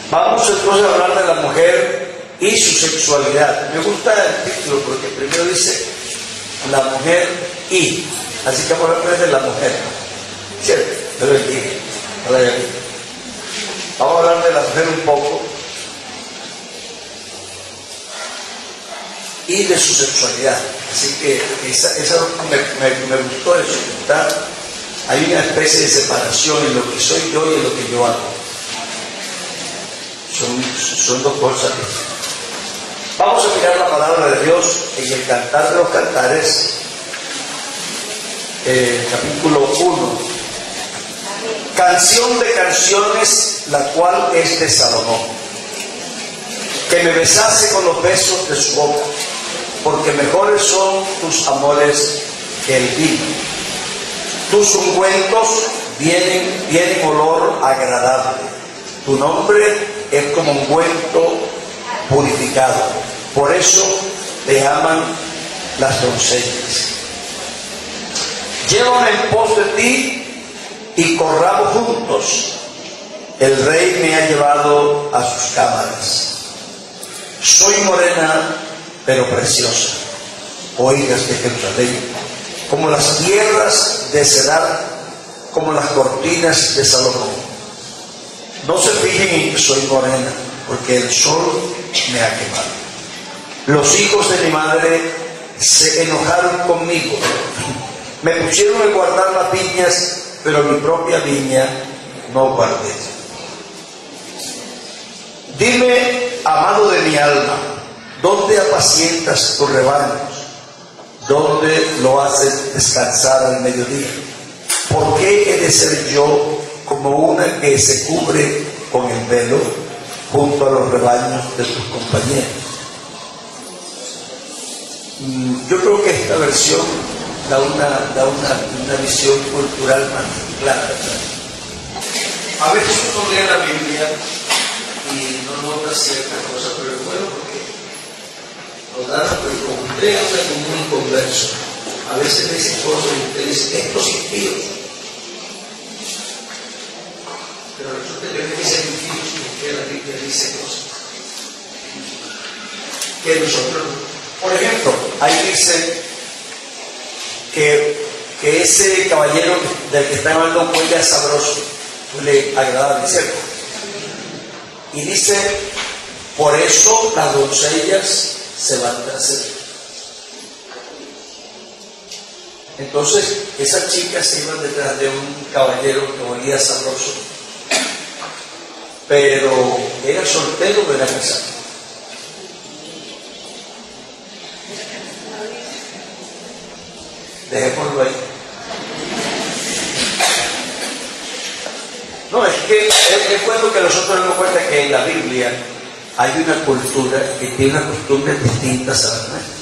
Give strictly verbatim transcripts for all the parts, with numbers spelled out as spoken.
Vamos entonces a hablar de la mujer y su sexualidad. Me gusta el título porque primero dice la mujer y, así que vamos a hablar de la mujer, ¿cierto? Pero el dije, vamos a hablar de la mujer un poco y de su sexualidad. Así que esa, esa me, me, me gustó eso. ¿Está? Hay una especie de separación en lo que soy yo y en lo que yo hago. Son, son dos cosas. Vamos a mirar la palabra de Dios en el Cantar de los Cantares, eh, capítulo uno. Canción de canciones, la cual es de Salomón. Que me besase con los besos de su boca, porque mejores son tus amores que el vino. Tus ungüentos vienen, tienen olor agradable. Tu nombre es como ungüento purificado. Por eso te aman las doncellas. Llévame en pos de ti y corramos juntos. El rey me ha llevado a sus cámaras. Soy morena, pero preciosa. Oigas de Jerusalén, como las tierras de Cedar, como las cortinas de Salomón. No se fijen en que soy morena, porque el sol me ha quemado. Los hijos de mi madre se enojaron conmigo. Me pusieron a guardar las viñas, pero mi propia viña no guardé. Dime, amado de mi alma, ¿dónde apacientas tus rebaños? ¿Dónde lo haces descansar al mediodía? ¿Por qué he de ser yo como una que se cubre con el velo junto a los rebaños de tus compañeros? Yo creo que esta versión da una, da una, una visión cultural más clara. A veces uno lee la Biblia y no nota ciertas cosas, pero es bueno porque nos da, pero como usted habla como un inconverso, a veces le dicen cosas y usted dice, estos impíos. Pero resulta que no dicen impíos porque la Biblia dice cosas que nosotros, por ejemplo, ahí dice que, que ese caballero del que está hablando huele sabroso, huele agradable, ¿cierto? Y dice, por eso las doncellas se van tras él. Entonces, esas chicas se iban detrás de un caballero que olía sabroso, pero era soltero o era casado. Dejémoslo ahí. No, es que es, es bueno que nosotros nos demos cuenta que en la Biblia hay una cultura que tiene unas costumbres distintas a las nuestras.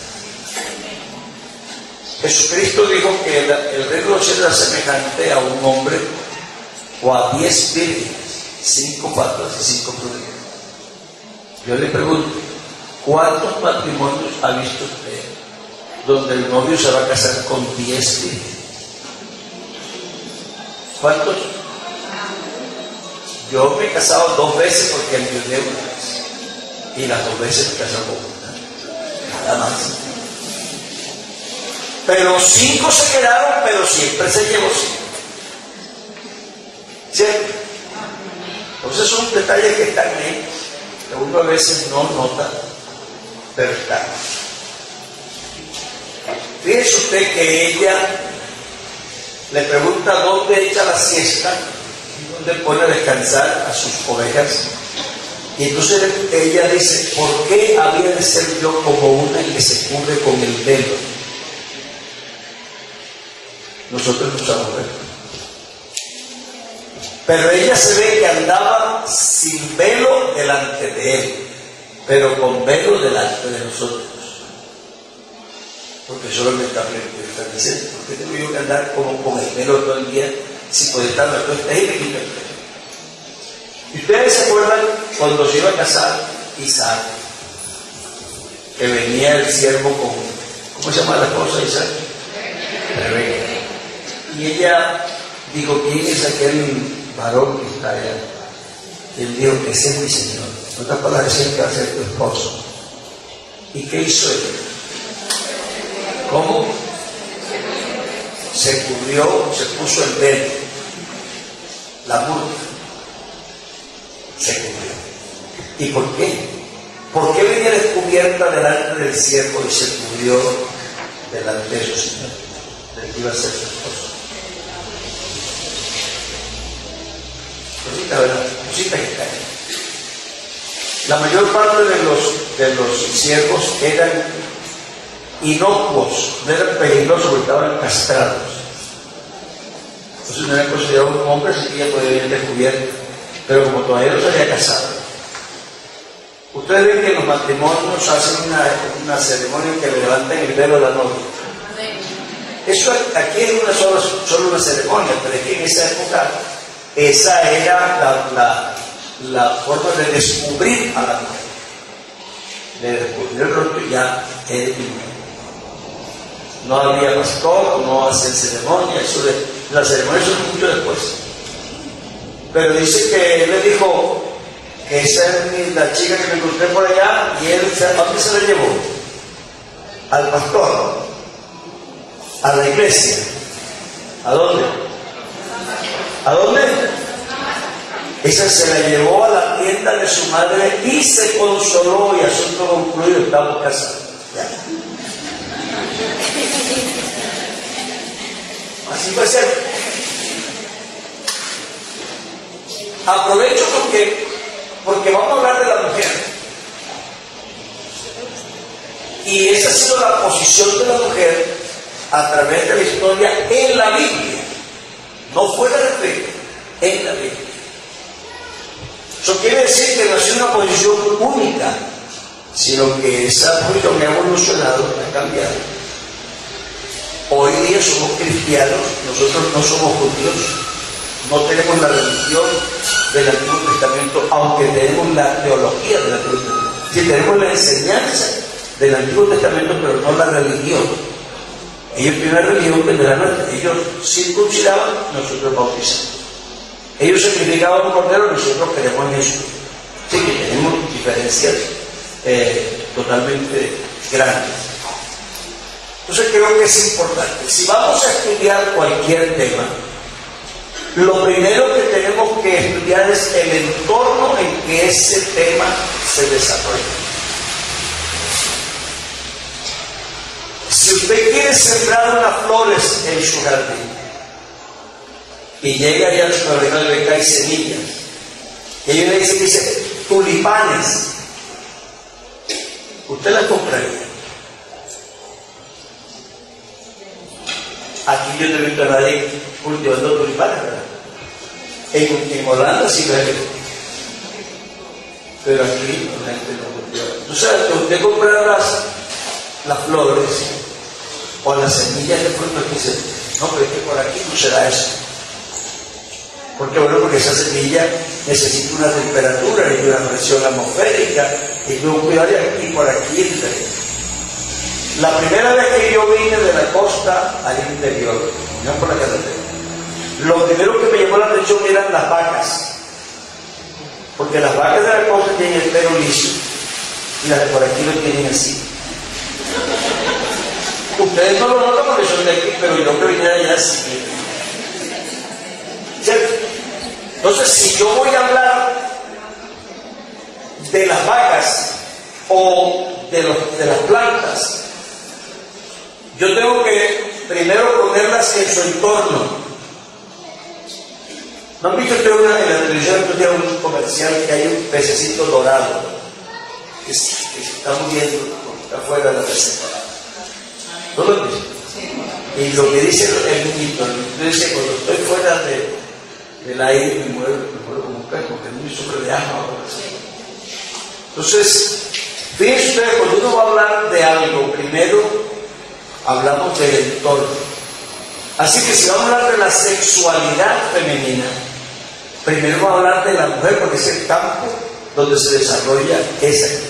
Jesucristo dijo que el, el reino de los cielos era semejante a un hombre o a diez vírgenes, cinco patas y cinco prudentes. Yo le pregunto, ¿cuántos matrimonios ha visto usted donde el novio se va a casar con diez vírgenes? ¿Cuántos? Yo me he casado dos veces porque enviudé una vez. Y las dos veces me casé con una. Nada más. Pero cinco se quedaron, pero siempre se llevó cinco. ¿Cierto? Entonces son detalles que están ahí, que uno a veces no nota, pero están. Fíjese usted que ella le pregunta dónde echa la siesta, dónde pone a descansar a sus ovejas. Y entonces ella dice, ¿por qué había de ser yo como una que se cubre con el velo? Nosotros no usamos velo. Pero ella se ve que andaba sin velo delante de él, pero con velo delante de nosotros. Porque eso es lo que está, está diciendo. ¿Por qué tengo yo que andar como con el velo todo el día si puede estar la cuesta y me quita el velo? Y ustedes se acuerdan cuando se iba a casar Isaac, que venía el siervo con, ¿cómo se llama la esposa de Isaac? Rebeca. Y ella dijo, ¿quién es aquel varón que está allá? Y él dijo, ese es mi Señor. En otras palabras, ese es el que va a ser tu esposo. ¿Y qué hizo él? ¿Cómo? Se cubrió, se puso el velo, la burka, se cubrió. ¿Y por qué? ¿Por qué venía descubierta delante del siervo y se cubrió delante de su Señor, del que iba a ser su esposo? Cosita, ¿verdad? Cosita que cae. La mayor parte de los, de los siervos eran inocuos, no eran peligrosos porque estaban castrados. Entonces no era considerado un hombre, así que ya podía venir descubierto, pero como todavía no se había casado. Ustedes ven que en los matrimonios hacen una, una ceremonia en que le levantan el velo a la novia. Eso aquí es una solo, solo una ceremonia, pero es que en esa época esa era la, la, la forma de descubrir a la mujer, de descubrir el rostro. Ya eh, no había pastor, no hacen ceremonia, eso de la ceremonia eso es mucho después. Pero dice que él le dijo que esa es la chica que me encontré por allá, y él, ¿a dónde se la llevó? Al pastor, a la iglesia. ¿A dónde? ¿A dónde? Esa se la llevó a la tienda de su madre y se consoló, y asunto concluido, estamos casados. Ya. Así puede ser. Aprovecho porque, porque vamos a hablar de la mujer. Y esa ha sido la posición de la mujer a través de la historia en la Biblia. No fuera de fe, en la Biblia. Eso quiere decir que no es una posición única, sino que esa posición ha evolucionado, ha cambiado. Hoy día somos cristianos, nosotros no somos judíos, no tenemos la religión del Antiguo Testamento, aunque tenemos la teología del Antiguo Testamento. Sí, tenemos la enseñanza del Antiguo Testamento, pero no la religión. Ellos tienen la religión que de la nuestra. Ellos circuncidaban, nosotros bautizamos. Ellos sacrificaban un cordero, nosotros queremos en eso. Sí que tenemos diferencias eh, totalmente grandes. Entonces creo que es importante. Si vamos a estudiar cualquier tema, lo primero que tenemos que estudiar es el entorno en que ese tema se desarrolla. Si usted quiere sembrar unas flores en su jardín y llega allá al supermercado y le cae semillas, y ella le dice, dice tulipanes, ¿usted las compraría? Aquí yo no he visto a nadie cultivando tulipanes, ¿verdad? En, en Holanda sí lo he visto, pero aquí la gente no cultiva. Entonces, que usted compra las, las flores o las semillas de frutos, que dice, no, pero es que por aquí no será eso. Porque bueno, porque esa semilla necesita una temperatura y una presión atmosférica y un cuidado, y por aquí es diferente. La primera vez que yo vine de la costa al interior, no por la carretera, lo primero que me llamó la atención eran las vacas, porque las vacas de la costa tienen el pelo liso y las de por aquí lo tienen así. Ustedes no lo notan porque son de aquí, pero yo que vine allá así. ¿Cierto? Entonces, si yo voy a hablar de las vacas o de, los, de las plantas, yo tengo que primero ponerlas en su entorno. ¿No han visto ustedes una, en la televisión que tiene un comercial que hay un pececito dorado que, que se está muriendo porque está fuera de la receta? ¿No lo han visto? Y lo que dice el niñito, el niñito dice, cuando estoy fuera de, del aire me muero, me muero como un pez, porque el niño sufre de asma. Entonces, fíjense ustedes, cuando uno va a hablar de algo, primero hablamos del entorno. Así que si vamos a hablar de la sexualidad femenina, primero vamos a hablar de la mujer, porque es el campo donde se desarrolla esa actividad.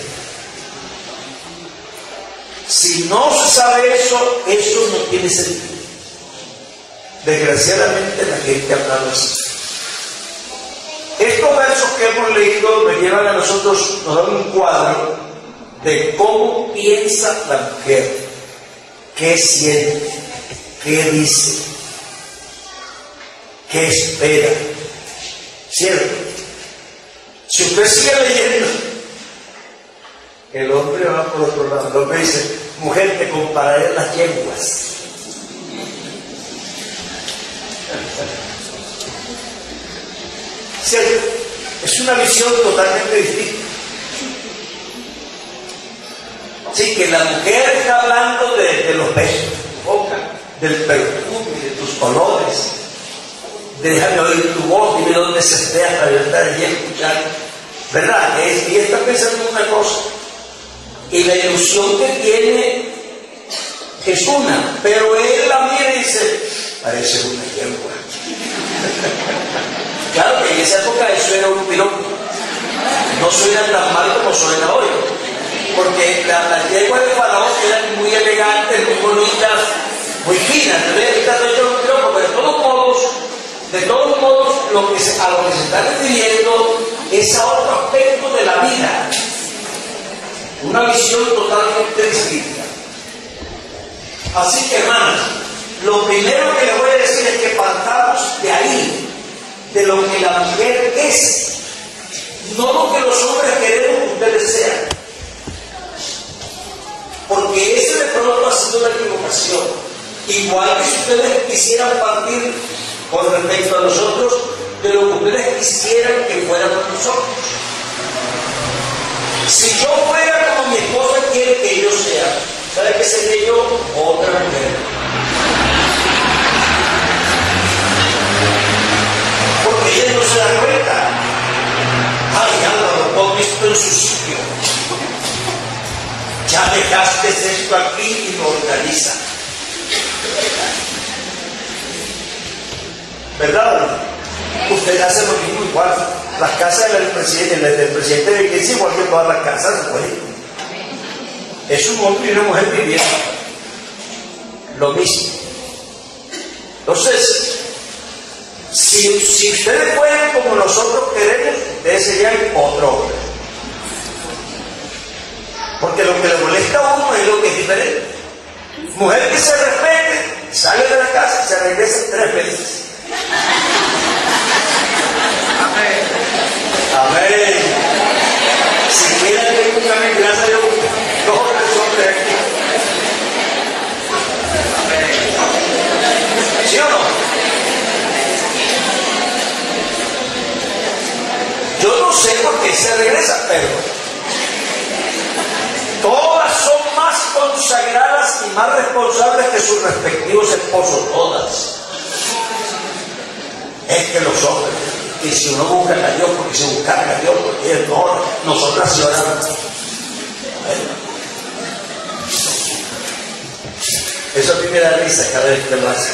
Si no se sabe eso, eso no tiene sentido. Desgraciadamente la gente ha hablado así. Estos versos que hemos leído nos llevan a nosotros, nos dan un cuadro de cómo piensa la mujer, qué siente, qué dice, qué espera. ¿Cierto? Si usted sigue leyendo, el hombre va por otro lado. El hombre dice, mujer, te compararé las yeguas. ¿Cierto? Es una visión totalmente distinta. Sí, que la mujer está hablando de, de los besos, de tu boca, del perfume, de tus colores. Déjame oír tu voz, dime dónde se esté para yo estar allí escuchando. ¿Verdad? Es, y está pensando en una cosa. Y la ilusión que tiene es una, pero él la mira y dice, parece una yegua. Claro que en esa época eso era un piropo. No suena tan mal como suena hoy. Porque las la yeguas de Faraón eran muy elegantes, muy bonitas, muy finas. Ahorita no es un piropo, pero de todos modos, de todos modos, lo que se, a lo que se está refiriendo es a otro aspecto de la vida. Una visión totalmente distinta. Así que, hermanos, lo primero que les voy a decir es que partamos de ahí, de lo que la mujer es, no lo que los hombres queremos que ustedes sean. Porque ese de pronto ha sido la equivocación. Igual que si ustedes quisieran partir con respecto a nosotros de lo que ustedes quisieran que fuéramos nosotros. Si yo fuera como mi esposa quiere que yo sea, ¿sabe qué sería yo? Otra mujer. Porque ella no se da cuenta. Ay, Álvaro, pon esto en su sitio. Ya dejaste esto aquí y lo organiza. ¿Verdad? Usted hace lo mismo igual. Las casas del presidente, del presidente de iglesia, igual que todas las casas, pues, es un hombre y una mujer viviendo. Lo mismo. Entonces, si, si ustedes fueran como nosotros queremos, ustedes serían otro hombre. Porque lo que le molesta a uno es lo que es diferente. Mujer que se respete, sale de la casa y se regresa tres veces. Amén. Amén. Si quieran tengo una gracias a Dios, dos o tres hombres aquí. Amén. ¿Sí o no? Yo no sé por qué se regresa, pero todas son más consagradas y más responsables que sus respectivos esposos, todas. Es que los hombres, y si uno busca a Dios, porque si buscan a Dios, porque es no, nosotras sí oramos. Eso a mí me da risa cada vez que lo hace.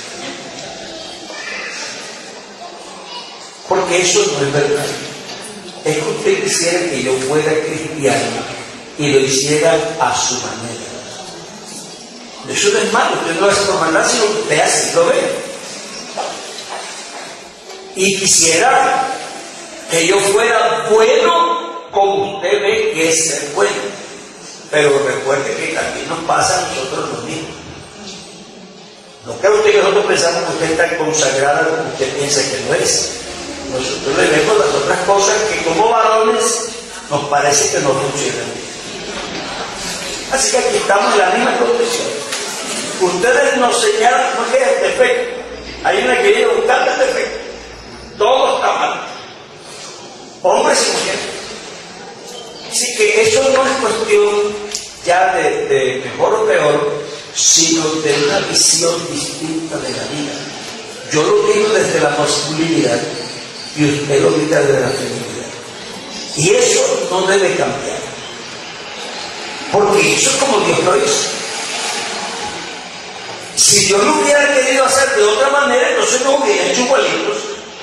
Porque eso no es verdad. Es que usted quisiera que yo fuera cristiano y lo hiciera a su manera. Eso no es malo, usted no lo hace por maldad, sino que usted así lo ve. Y quisiera que yo fuera bueno como usted ve que es ser bueno. Pero recuerde que también nos pasa a nosotros lo mismo. No creo usted que nosotros pensamos que usted está consagrada como usted piensa que no es. Nosotros le vemos las otras cosas que como varones nos parece que no funcionan. Así que aquí estamos en la misma condición. Ustedes nos señalan, no que es defecto. Hay una que viene buscando el defecto. Todo está mal. Hombres y mujeres. Así que eso no es cuestión ya de, de mejor o peor, sino de una visión distinta de la vida. Yo lo digo desde la masculinidad y usted lo diga desde la feminidad. Y eso no debe cambiar. Porque eso es como Dios lo hizo. Si Dios lo hubiera querido hacer de otra manera, entonces no hubiera hecho igualitos.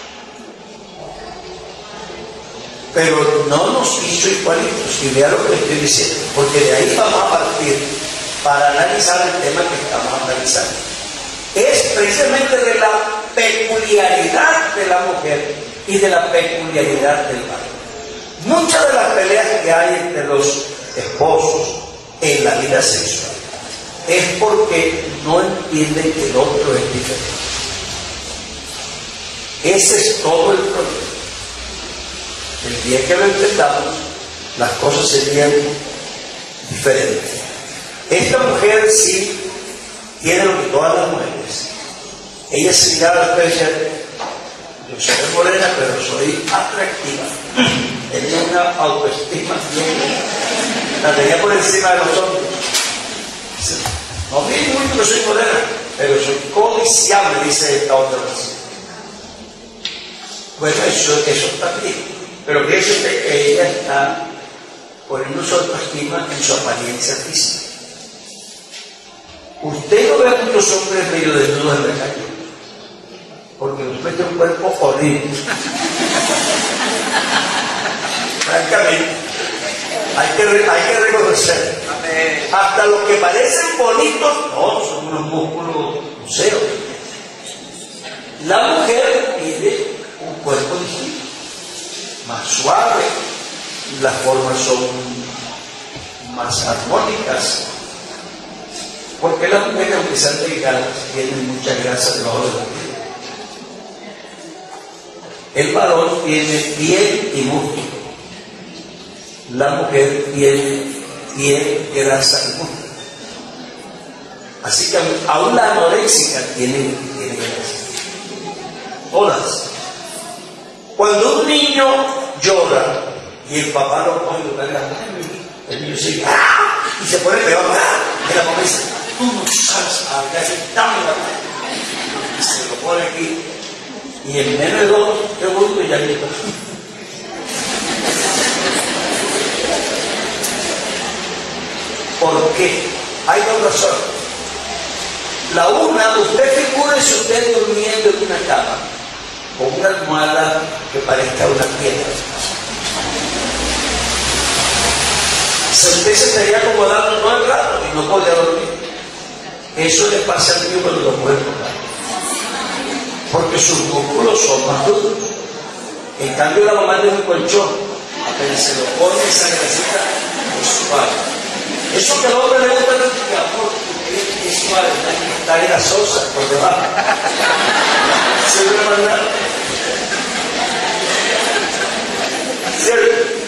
Pero no nos hizo igualitos. Y vea lo que le estoy diciendo. Porque de ahí vamos a partir para analizar el tema que estamos analizando. Es precisamente de la peculiaridad de la mujer y de la peculiaridad del varón. Muchas de las peleas que hay entre los esposos en la vida sexual es porque no entienden que el otro es diferente. Ese es todo el problema. El día que lo entendamos, las cosas serían diferentes. Esta mujer sí tiene lo que todas las mujeres. Ella se miraba al espejo y decía: yo soy morena, pero soy atractiva. Tenía una autoestima bien, la tenía por encima de los hombres. No vi mucho que soy morena, pero soy codiciable, dice esta otra vez. Bueno, eso, eso está bien, pero fíjense que ella está poniendo su autoestima en su apariencia física. Usted no ve a muchos hombres medio desnudos en la calle, porque nos mete un cuerpo horrible. Francamente, hay que, hay que reconocer. Hasta los que parecen bonitos, no, son unos músculos museos. La mujer tiene un cuerpo distinto, más suave, las formas son más armónicas, porque las mujeres, aunque sean delgadas, tienen mucha grasa debajo de la piel. El varón tiene piel y músculo, la mujer tiene piel, grasa y músculo. Así que aún la anoréxica tiene, tiene grasa. Todas. Cuando un niño llora y el papá lo pone y lo carga, el niño sigue ¡ah! Y se pone peor, ¡ah! Y la mamá dice: tú no sabes hablar, dame la mano. Y se lo pone aquí. Y en menos de dos segundos ya llega. ¿Por qué? Hay dos razones. La una, usted figúrese usted durmiendo en una cama con una almohada que parezca una piedra. Si usted se estaría acomodando todo el rato y no podía dormir. Eso le pasa al niño cuando lo puede tocar, porque sus músculos son más duros. En cambio, la mamá tiene un colchón, apenas se lo pone, esa grasita es suave. Eso que al hombre le gusta no es que amor, porque es suave, está grasosa por debajo. ¿Se ve mandar? ¿Cierto?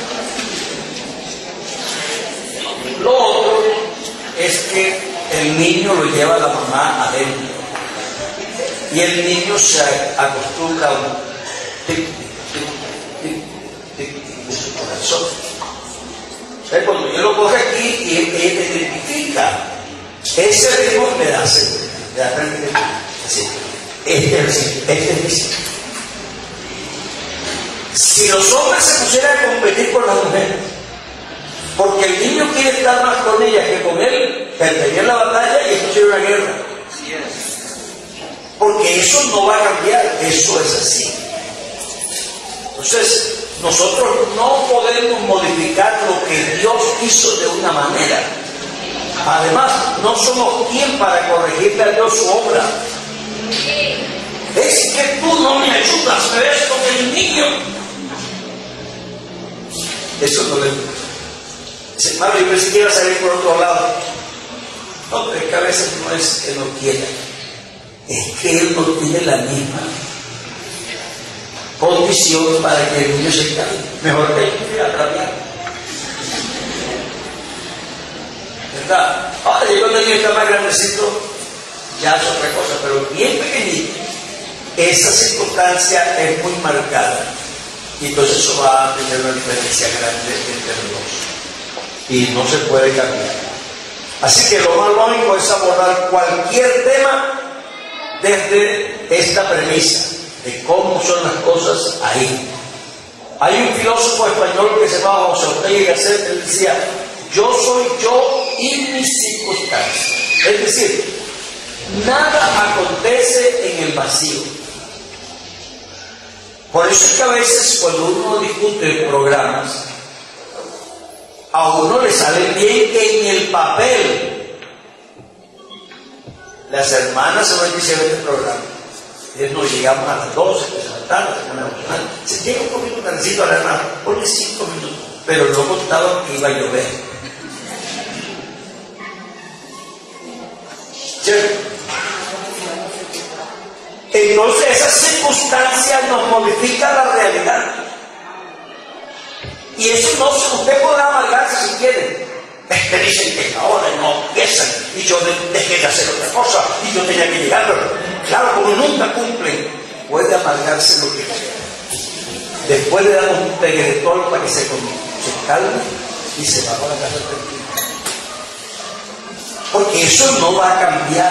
Lo otro es que el niño lo lleva la mamá adentro y el niño se acostumbra a un tic, tic, tic, tic, tic de su corazón. Entonces, cuando yo lo coge aquí y él identifica ese ritmo, me da seguridad, me da tranquilidad. Así, este es este es mi sitio. Si los hombres se pusieran a competir con las mujeres, porque el niño quiere estar más con ella que con él, perdería la batalla y esto sería una guerra. Porque eso no va a cambiar, eso es así. Entonces, nosotros no podemos modificar lo que Dios hizo de una manera. Además, no somos quien para corregirle a Dios su obra. Es que tú no me ayudas, ves con el niño. Eso no le gusta. Dice: hermano, yo pensé que iba a salir por otro lado. No, pero es que a veces no es que no quiera, es que él no tiene la misma condición para que el niño se calme. Mejor que el niño atraviar. ¿Verdad? Ahora, yo cuando el niño está más grandecito, ya es otra cosa, pero bien pequeñito, esa circunstancia es muy marcada. Y entonces eso va a tener una diferencia grande entre los dos. Y no se puede cambiar. Así que lo más lógico es abordar cualquier tema desde esta premisa de cómo son las cosas ahí. Hay un filósofo español que se llamaba José Ortega y Gasset. Él decía: yo soy yo y mis circunstancias. Es decir, nada acontece en el vacío. Por eso es que a veces cuando uno discute programas, a uno le sale bien que en el papel las hermanas se van a decir este programa Entonces nos llegamos a las doce, que se faltaba, la semana emocional. Se llega un poquito tardecito a la hermana, ponle cinco minutos, pero no contaba que iba a llover. ¿Cierto? Entonces esas circunstancias nos modifican la realidad. Y eso no, usted podrá amargarse si quiere. Me dicen que ahora no empiezan y yo dejé de hacer otra cosa y yo tenía que llegar, pero claro, como nunca cumplen, puede amargarse lo que quiera. Después le damos un tegretol para que se, se calme y se va a la casa tranquila. Porque eso no va a cambiar.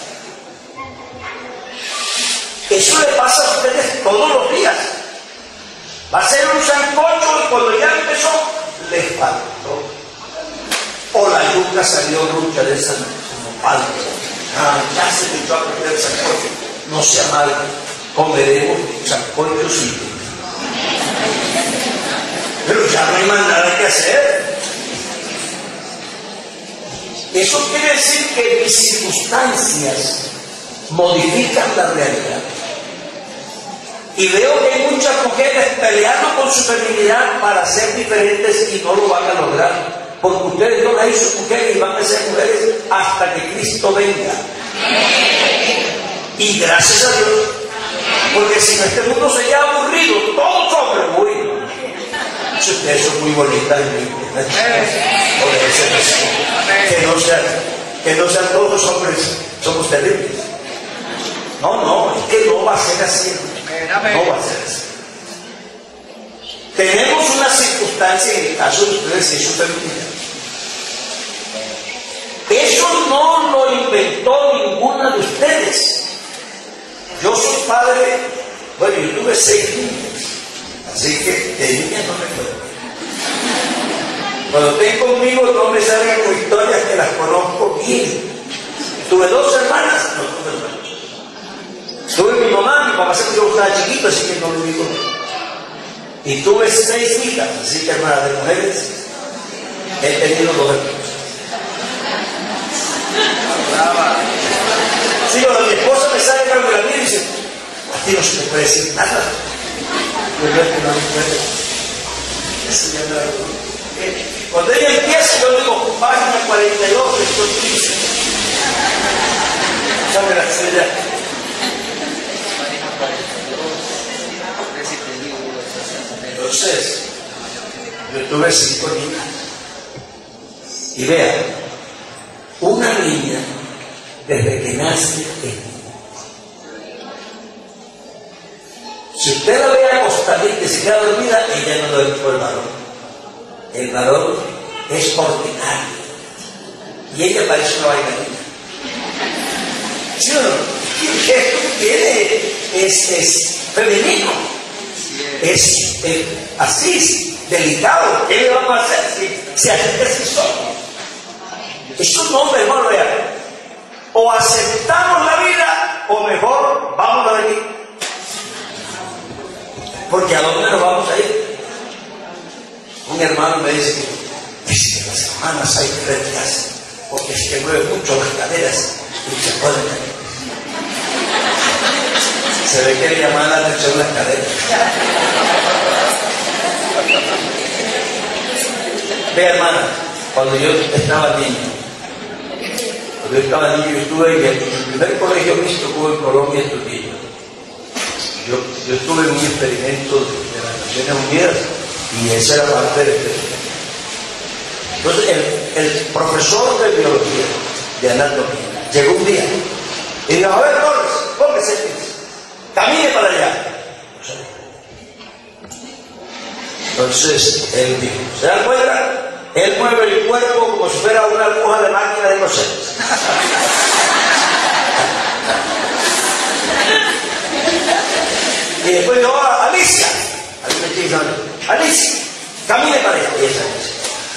Eso le pasa a ustedes todos los días. Va a ser un sancocho y cuando ya empezó, le faltó. O la yuca salió rucha de esa nopal. Ah, ya se me echó a perder el sancocho. No sea mal, comeremos sancocho sin yuca. Pero ya no hay más nada que hacer. Eso quiere decir que mis circunstancias modifican la realidad. Y veo que hay muchas mujeres peleando con su feminidad para ser diferentes y no lo van a lograr. Porque ustedes no las hizo mujeres y van a ser mujeres hasta que Cristo venga. Y gracias a Dios. Porque si en este mundo sería aburrido, todos hombres muy. Si ustedes son muy bonitas y muy que no sean, que no sean todos los hombres, somos terribles. No, no, es que no va a ser así. No va a ser así. Tenemos una circunstancia en el caso de ustedes y su feminidad. Eso no lo inventó ninguna de ustedes. Yo soy padre, bueno, yo tuve seis niñas, así que de niñas no me puedo. Cuando estén conmigo no me salgan con historias que las conozco bien. Tuve dos hermanas, no tuve hermanos. Tuve mi mamá, mi papá se murió cuando estaba chiquito, así que no lo viví con él. Y tuve seis hijas, así que hermanas de mujeres, he tenido dos hermanos. Sí, cuando mi esposa me sale con la mía y dice, a ti no se te puede decir nada. Yo creo que no me puede. Eso ya no es. Cuando ella empieza, yo digo, página cuarenta y dos, esto dice. ¿Sabe la estrella? Entonces, yo tuve cinco niñas. Y vean, una niña, desde que nace, es niña. Si usted la ve acostadita y se queda dormida, ella no duerme por el varón. El varón es ordinario. Y ella parece una bailarina. ¿Sí o no? Esto tiene, es, es femenino. Es eh, así, delicado. ¿Qué le vamos a hacer si se hace así solo? Eso no, mejor vean. O aceptamos la vida o mejor vamos a venir. Porque ¿a dónde nos vamos a ir? Un hermano me dice que es que las hermanas hay que retirarse porque es que mueven mucho las caderas y se pueden caer. Se ve que le llaman la atención las caderas. Ve, hermana, cuando yo estaba niño, cuando yo estaba niño, yo estuve en el, el primer colegio mixto que hubo en Colombia, estudié. Yo, yo estuve en un experimento de, de las Naciones Unidas y esa era parte del experimento. Entonces, el, el profesor de biología, de anatomía, llegó un día y dijo, a ver, Torres, póngase, camine para allá. Entonces, él dijo, ¿se dan cuenta? Él mueve el cuerpo como si fuera una aguja de máquina de coser. Y después dijo, ah, Alicia, Alicia, camine para allá. Y esa Alicia.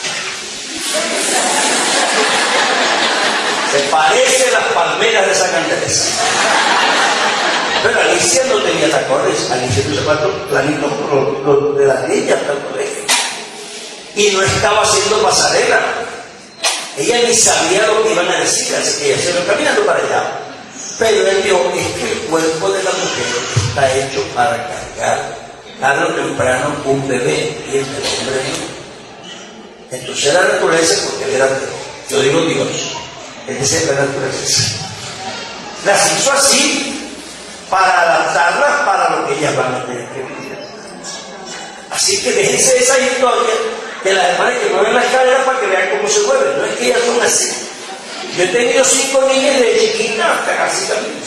Se parece a las palmeras de San Andrés. Pero Alicia no tenía tacones. Alicia no se cuántos planitos de las niñas hasta el colegio. Y no estaba haciendo pasarela. Ella ni sabía lo que iban a decir, así que ella se iba caminando para allá. Pero él dijo, es que el cuerpo de la mujer está hecho para cargar tarde o temprano un bebé y el del hombre no. Entonces la naturaleza, porque él era Dios, yo digo Dios, él dice la naturaleza, las hizo así para adaptarlas para lo que ellas van a tener que vivir. Así que déjense esa historia de las hermanas que mueven la escalera para que vean cómo se mueven. No es que ellas son así. Yo he tenido cinco niñas de chiquita hasta casi también.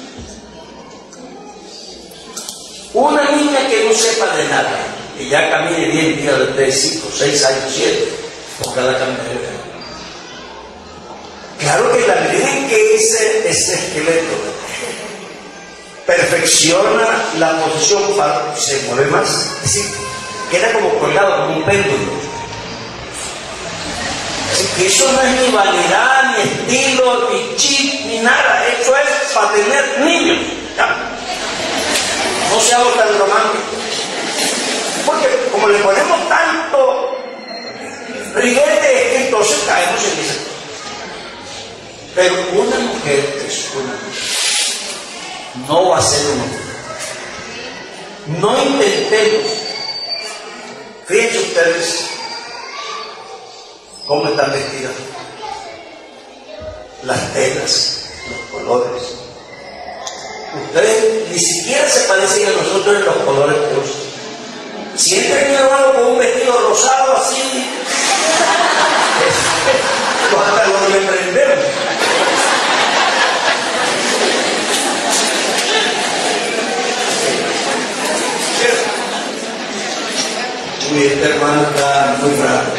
Una niña que no sepa de nada, que ya camine bien, día de tres, cinco, seis años, siete, con cada caminadera. Claro que la medida en que ese, ese esqueleto perfecciona la posición para que se mueve más, es decir, queda como colgado, como un péndulo. Así que eso no es ni vanidad, ni estilo, ni chip, ni nada. Eso es para tener niños. ¿Ya? No seamos tan románticos. Porque como le ponemos tanto riguete, entonces caemos en esa cosa. Pero una mujer es una mujer. No va a ser una mujer. No intentemos. Fíjense ustedes cómo están vestidas, las telas, los colores. Ustedes ni siquiera se parecen a nosotros en los colores que usan. Si entra mi hermano con un vestido rosado así, los hasta los reprendemos. Uy, este hermano está muy bravo.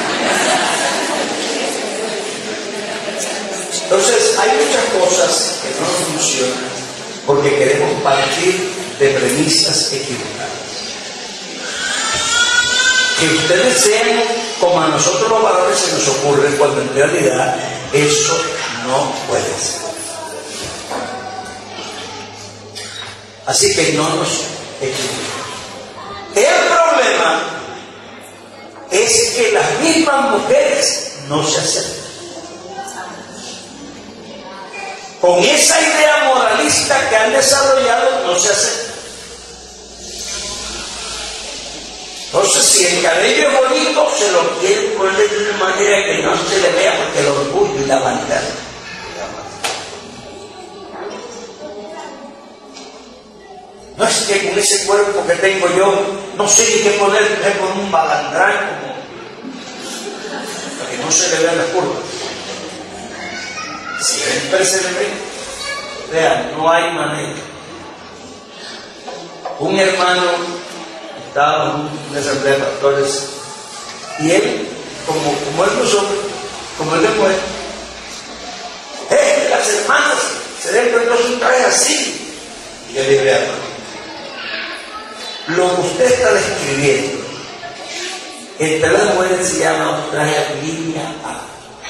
Entonces, hay muchas cosas que no funcionan porque queremos partir de premisas equivocadas. Que ustedes sean como a nosotros los varones se nos ocurre, cuando en realidad eso no puede ser. Así que no nos equivoquemos. El problema es que las mismas mujeres no se aceptan. Con esa idea moralista que han desarrollado, no se acepta. Entonces, si el cabello es bonito, se lo quieren poner de una manera que no se le vea, porque el orgullo y la vanidad. No es que con ese cuerpo que tengo yo, no sé ni qué poner, es con un balandrán, para que no se le vean las curvas. Siempre se le ve. Vean, no hay manera. Un hermano estaba en una asamblea de pastores y él, como, como él no son, como él después, ¡eh! Las hermanas se deben poner un traje así. Y yo le dije, hermano, lo que usted está describiendo entre las mujeres se llama un traje a línea A.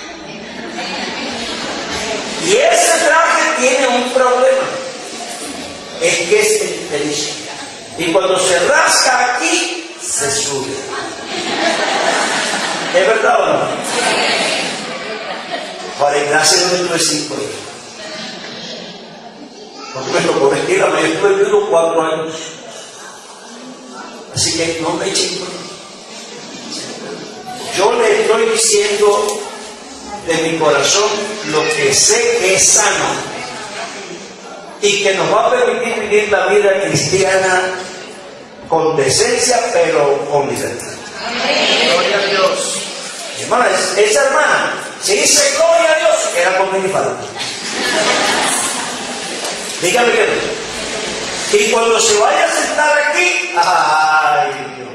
Y ese traje tiene un problema, es que es inteligente. Y cuando se rasca aquí, se sube. ¿Es verdad o no? Ahora, gracias a Dios tuve cinco hijos. Porque me tocó vestir, yo estuve viviendo cuatro años. Así que no me echen. Yo le estoy diciendo de mi corazón lo que sé que es sano y que nos va a permitir vivir la vida cristiana con decencia, pero con libertad. Gloria a Dios. Hermana, esa hermana, si dice gloria a Dios, era con minifalda. Dígame que no. Y cuando se vaya a sentar aquí, ay Dios.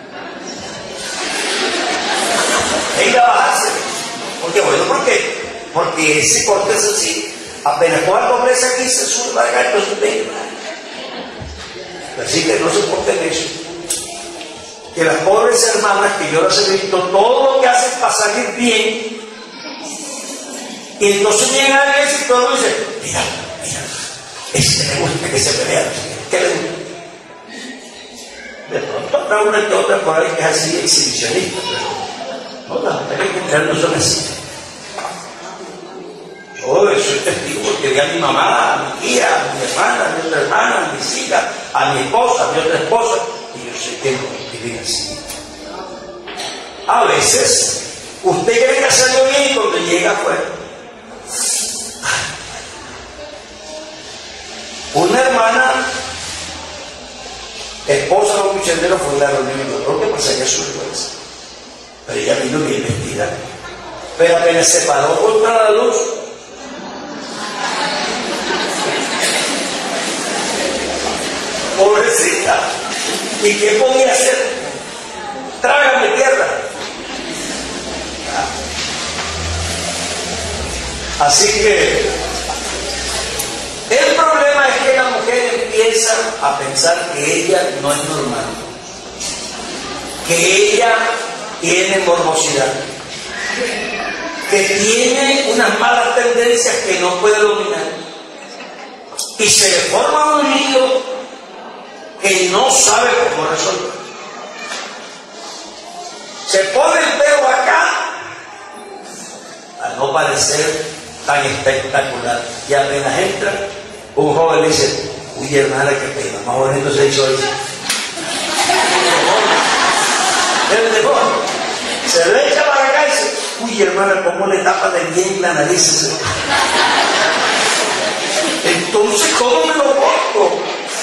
Venga a bajarse. Porque bueno, ¿por qué? Porque ese corte es así. Apenas coja pobreza aquí se sube la garganta, se venga. Así que no se porten eso. Que las pobres hermanas, que yo las he visto, todo lo que hacen para salir bien, y entonces llega a eso y todo dice, mira, mira, ese le gusta que se vea, ¿qué le gusta? De pronto habrá una que otra por ahí que es así exhibicionista, pero no, las mujeres que no son así. Yo soy testigo porque veía a mi mamá, a mi tía, a mi hermana, a mi otra hermana, a mis hijas, a mi esposa, a mi otra esposa, y yo sé que no vivir así. A veces, usted cree que hace algo bien y cuando llega afuera. Una hermana, esposa de un misionero, fue en la reunión y lo que pasaría su vergüenza. Pero ella vino bien vestida. Pero apenas se paró contra la luz, pobrecita. ¿Y qué podía hacer? Trágame tierra. Así que el problema es que la mujer empieza a pensar que ella no es normal, que ella tiene morbosidad, que tiene unas malas tendencias que no puede dominar, y se le forma un lío que no sabe cómo resolver. Se pone el pelo acá a no parecer tan espectacular, y apenas entra un joven le dice: uy, hermana, qué pena, más bonito se hizo eso. El demonio se le echa para acá y dice: uy, hermana, cómo le tapa de bien la nariz ese. Entonces, ¿cómo me lo pongo?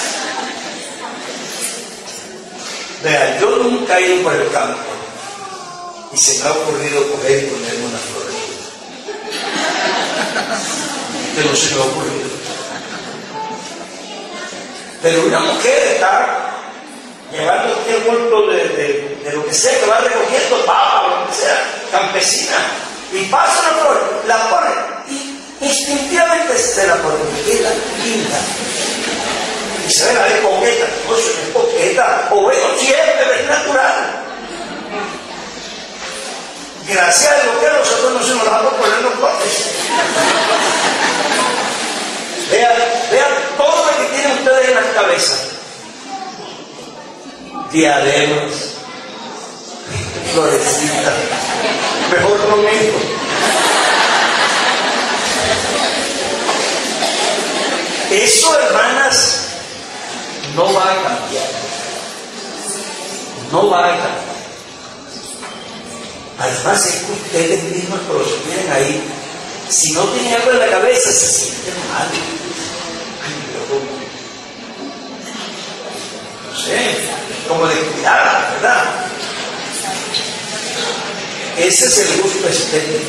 Vea, yo nunca he ido por el campo y se me ha ocurrido coger y ponerme una flor. Que no se me ha ocurrido. Pero una mujer está llevando el bulto de, de, de lo que sea, que va recogiendo papa o lo que sea, campesina, y pasa una flor, la pone y instintivamente se la pone, y queda linda. Y se ve la de coqueta, no se ve coqueta, o bueno, siempre es natural. Gracias a lo que a nosotros no se nos da por ponernos flores. Vean, vean todo lo que tienen ustedes en la cabeza. Diademas, florecitas, mejor no mismo. Eso, hermanas, no va a cambiar. No va a cambiar. Además, es que ustedes mismos, cuando se tienen ahí, si no tienen algo en la cabeza, se sienten mal. No sé, como descuidada, ¿verdad? Ese es el gusto estético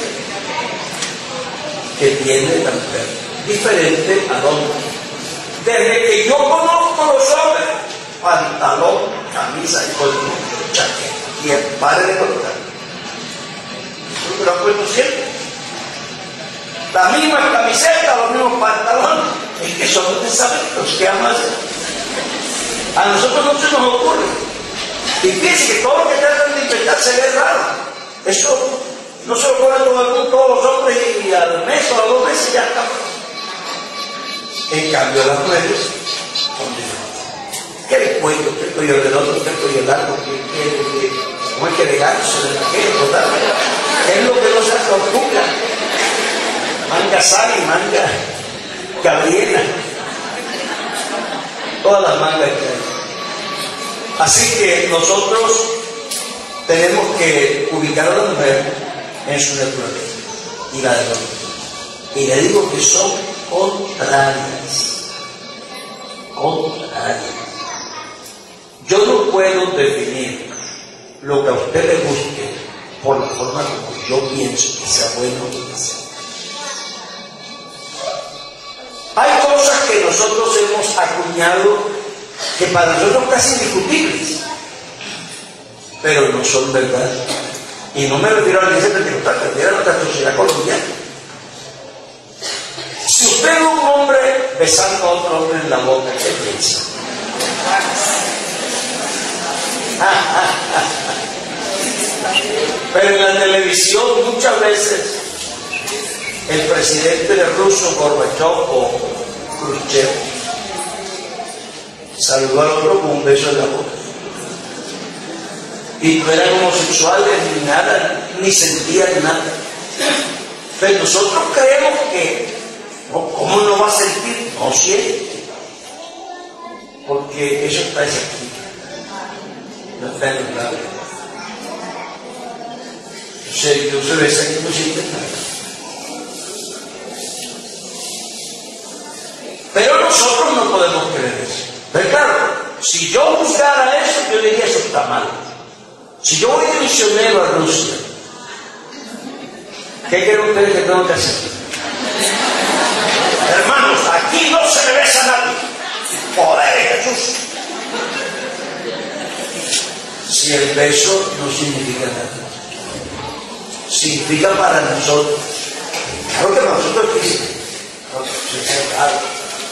que tiene la mujer, diferente al hombre. Desde que yo conozco los hombres, pantalón, camisa y color, chaqueta, y el padre de colocar. Eso lo han puesto siempre. Las mismas camisetas, los mismos pantalones, es que son los pensamientos que aman. A nosotros no se nos ocurre. Y fíjense que todo lo que tratan de inventar se ve raro. Eso no se lo ocurre todo el mundo, todos los hombres, y al mes o a dos meses ya está. En cambio, las mujeres son diferentes. ¿Qué el cuello? ¿Qué el cuello del otro? ¿Qué el cuello largo? ¿Qué, qué, qué, ¿Cómo es que le ganso? ¿Qué es lo que no se acostumbra? Manga Sari, manga Gabriela, todas las mangas que hay. Así que nosotros tenemos que ubicar a la mujer en su naturaleza y la del hombre. Y le digo que son contrarias. Contrarias. Yo no puedo definir lo que a usted le guste por la forma como yo pienso que sea bueno o que sea. Hay cosas que nosotros hemos acuñado que para nosotros son casi indiscutibles, pero no son verdad. Y no me refiero a la iglesia pentecostal, me refiero a nuestra sociedad colombiana. Si usted ve a un hombre besando a otro hombre en la boca, ¿qué piensa? Pero en la televisión muchas veces el presidente de Rusia, Gorbachev o Khrushchev, saludó al otro con un beso en la boca. Y no eran homosexuales ni nada, ni sentían nada. Pero nosotros creemos que ¿Cómo no va a sentir? No siente. Porque eso está aquí. No está en el lado. Entonces, Dios se besa y no siente nada. Pero nosotros no podemos creer eso. Pero claro, si yo juzgara eso, yo diría eso está mal. Si yo voy de misionero a Rusia, ¿qué creen ustedes que tengo que hacer? Hermanos, aquí no se le besa a nadie. Poder de Jesús. Si el beso no significa nada, significa para nosotros. Claro que nosotros dicen, no, es raro.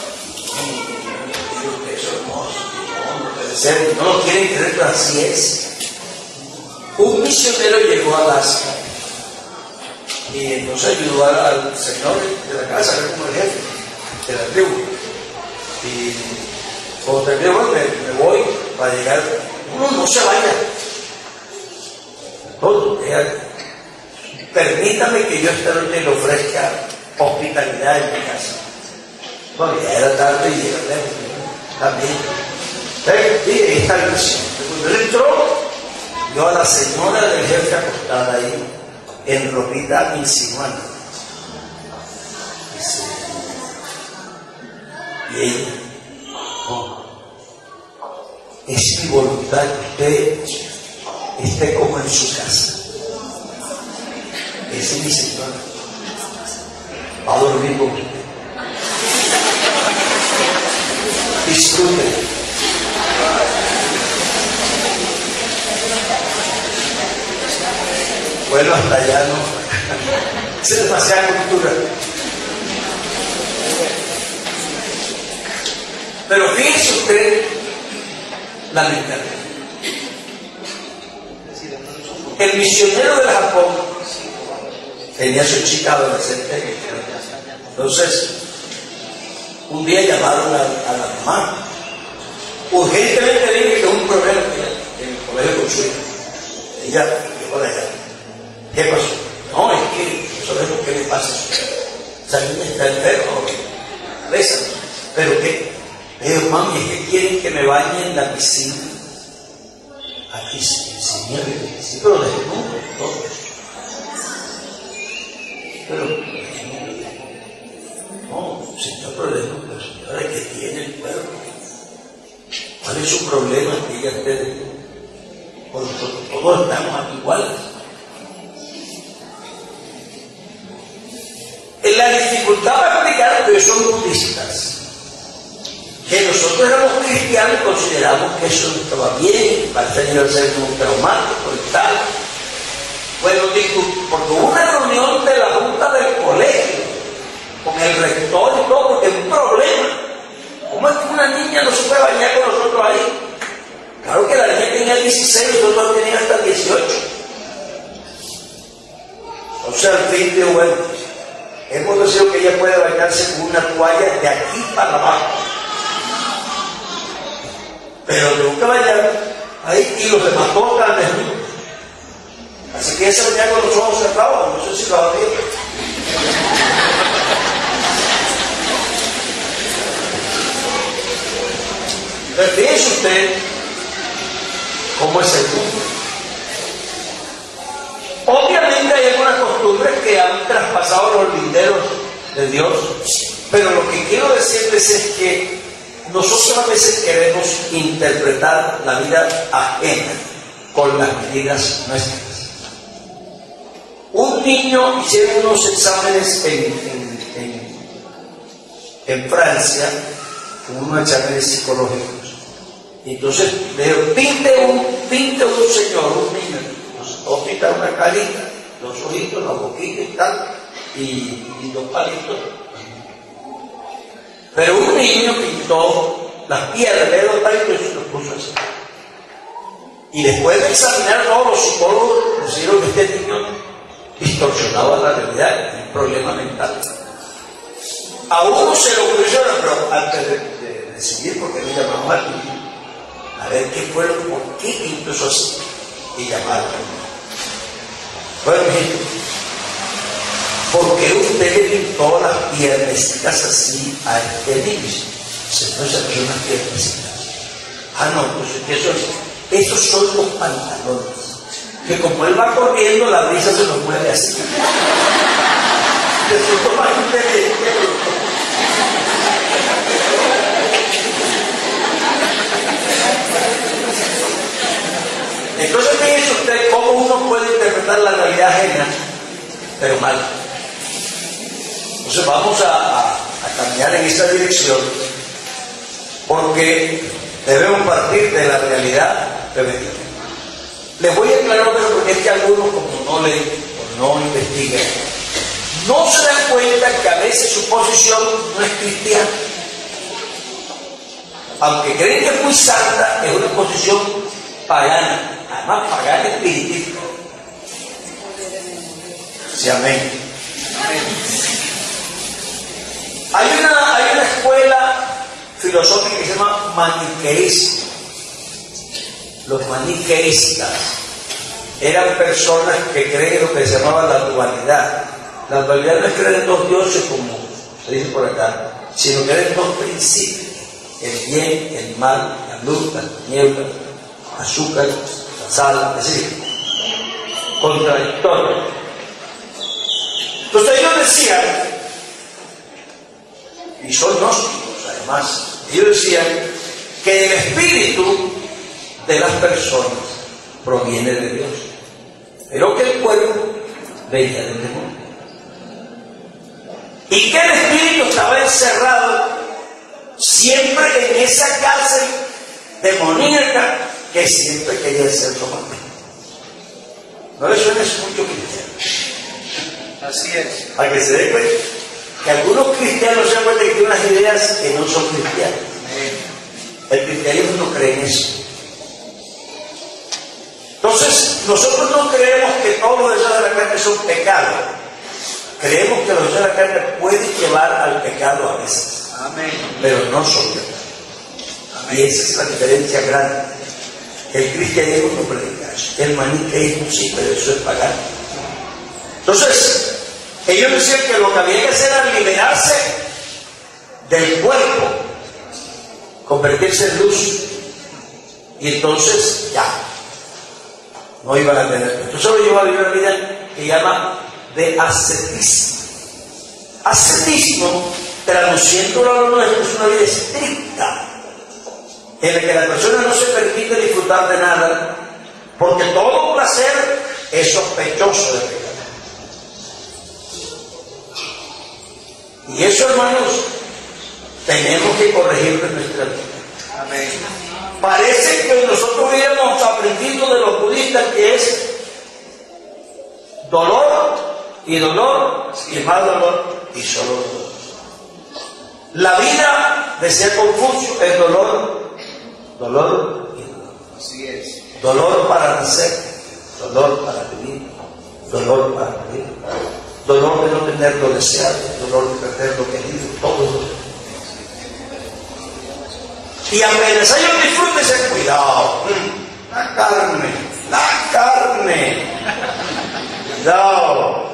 Un beso hermoso, no, no puede ser, no lo quieren creer, pero así es. Un misionero llegó a Alaska y entonces ayudó al señor de la casa, que era como el jefe de la tribu. Y cuando terminé, bueno, me, me voy para llegar. Uno no se vaya. Todo, permítame que yo esta noche le ofrezca hospitalidad en mi casa. Bueno, ya era tarde y era lejos, también. Sí, ahí está el misión. Cuando él entró, vio a la señora del jefe acostada ahí, en ropita insinuante. Dice, y ella, oh, es mi voluntad que usted esté como en su casa. Esa es mi señora. Va a dormir con usted. Disfrute. Bueno, hasta allá no. Es demasiada cultura. Pero fíjese usted la mentalidad. El misionero del Japón tenía su chica adolescente. Entonces, un día llamaron a, a la mamá. Urgentemente dije que un problema en el colegio con su hija. Ella llegó de allá. ¿Qué pasó? No, es que no sabemos qué le pasa. Esa niña está enferma, besa. ¿Pero qué? Le digo, mami, es que quieren que me bañe en la piscina. Aquí sí, sí, sí, pero desnudo, todo. Pero, no, señor, pero desnudo, señora, que tiene el cuerpo. ¿Cuál es su problema que ella esté desnuda? Porque todos estamos iguales. La dificultad para explicar que son budistas, que nosotros éramos cristianos y consideramos que eso no estaba bien, para ser iba a ser muy traumático y tal. Bueno, porque hubo una reunión de la junta del colegio con el rector y todo, porque es un problema. ¿Cómo es que una niña no se puede bañar con nosotros ahí? Claro que la niña tenía dieciséis y nosotros teníamos hasta dieciocho. O sea, al fin de bueno, hemos decidido que ella puede bañarse con una toalla de aquí para abajo. Pero nunca bañar ahí y los demás todos están desnudos. Así que ella se baña con los ojos cerrados, no sé si lo había visto. Pero fíjese usted cómo es el mundo. Obviamente hay algunas costumbres que han traspasado los linderos de Dios, pero lo que quiero decirles es que nosotros a veces queremos interpretar la vida ajena con las medidas nuestras. Un niño hicieron unos exámenes en, en, en, en Francia, unos exámenes psicológicos, y entonces le digo, pinte un, pinte un señor, un niño. Todos pintan una carita, los ojitos, la boquita y tal, y, y dos palitos. Pero un niño pintó las piernas, le dio dos palitos y se los puso así. Y después de examinar todos los psicólogos, decidieron que este niño distorsionaba la realidad, un problema mental. A uno se lo ocurrió, pero antes de, de decidir, porque me llamaron al niño, a ver qué fue, por qué pintó eso así, y llamaron. Bueno, gente, ¿por qué usted le miren todas las piernecitas así a este niño. No, esas son unas piernecitas. Ah, no, pues eso, esos son los pantalones. Que como él va corriendo, la brisa se nos mueve así. Resulta más inteligente. Entonces fíjense usted cómo uno puede interpretar la realidad ajena, pero mal. Entonces vamos a, a, a caminar en esa dirección, porque debemos partir de la realidad femenina. Les voy a aclarar eso porque es que algunos, como no leen o no investigan, no se dan cuenta que a veces su posición no es cristiana. Aunque creen que es muy santa, es una posición pagana. Además, pagana espiritista. Sí, amén. Hay una, hay una escuela filosófica que se llama maniqueísmo. Los maniqueístas eran personas que creen en lo que se llamaba la dualidad. La dualidad no es creer en dos dioses, como se dice por acá, sino creer en dos principios: el bien, el mal, la luz, la tiniebla, el azúcar, la sal, es decir, contradictorio. Entonces ellos decían, y son gnósticos además, ellos decían que el espíritu de las personas proviene de Dios, pero que el cuerpo venía del demonio, y que el espíritu estaba encerrado siempre en esa cárcel demoníaca que siempre quería ser tomado. ¿No le suena eso mucho cristiano? Así es. Para que se dé cuenta que algunos cristianos se dan cuenta que tienen unas ideas que no son cristianas. El cristianismo no cree en eso. Entonces, nosotros no creemos que todos los deseos de la carne son pecados. Creemos que los deseos de la carne pueden llevar al pecado a veces. Amén. Pero no son pecados. Y esa es la diferencia grande. El cristianismo no predica eso. El maniqueísmo sí, pero eso es pagano. Entonces, ellos decían que lo que había que hacer era liberarse del cuerpo, convertirse en luz, y entonces ya no iban a tener. Entonces lo llevó a vivir una vida que llama de ascetismo. Ascetismo, traduciéndolo a lo nuestro, es una vida estricta, en la que la persona no se permite disfrutar de nada, porque todo placer es sospechoso de pecado. Y eso, hermanos, tenemos que corregir de nuestra vida. Amén. Parece que nosotros hubiéramos aprendido de los budistas que es dolor y dolor y más dolor y solo dolor. La vida, decía Confucio, es dolor, dolor y dolor. Así es. Dolor para nacer, dolor para vivir, dolor para morir, dolor de no tener lo deseado, dolor de perder lo querido, todo eso. Y apenas hay un disfrute, se cuidado. La carne, la carne. Cuidado.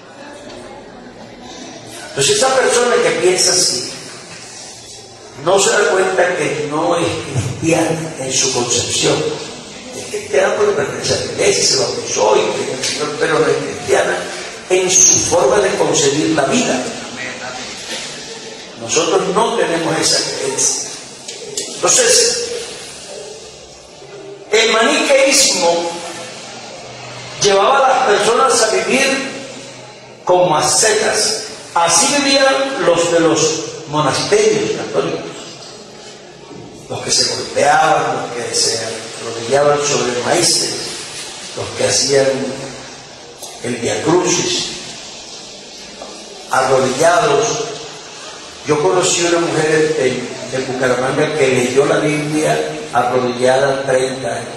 Entonces esa persona que piensa así, no se da cuenta que no es cristiana en su concepción. Es cristiana porque pertenece a la iglesia, se bautizó y cree en el Señor, pero no es cristiana en su forma de concebir la vida. Nosotros no tenemos esa creencia. Entonces, el maniqueísmo llevaba a las personas a vivir como ascetas. Así vivían los de los monasterios católicos, los que se golpeaban, los que se arrodillaban sobre maíces, los que hacían el Via Crucis, arrodillados. Yo conocí una mujer en, en Bucaramanga que leyó la Biblia arrodillada treinta años.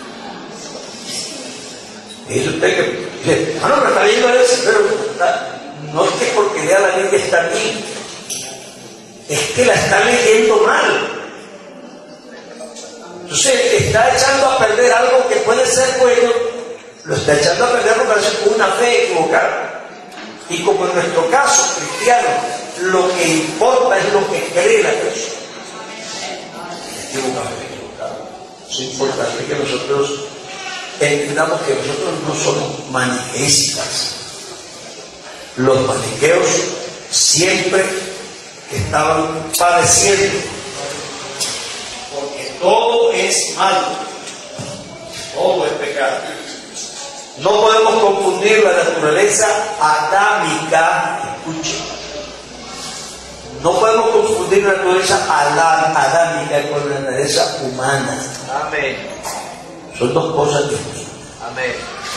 Y dice usted que, ah, no, pero está leyendo eso, pero está, no es que porque lea la Biblia está bien, es que la está leyendo mal. Entonces está echando a perder algo que puede ser bueno, lo está echando a perder porque hace una fe equivocada. Y como en nuestro caso, cristiano, lo que importa es lo que cree la persona. Equivocado, equivocado. Es importante que nosotros entendamos que nosotros no somos maniqueístas. Los maniqueos siempre estaban padeciendo, porque todo es malo, todo es pecado. No podemos confundir la naturaleza adámica, escuchen, no podemos confundir la naturaleza adámica con la naturaleza humana. Amén. Son dos cosas distintas. Amén.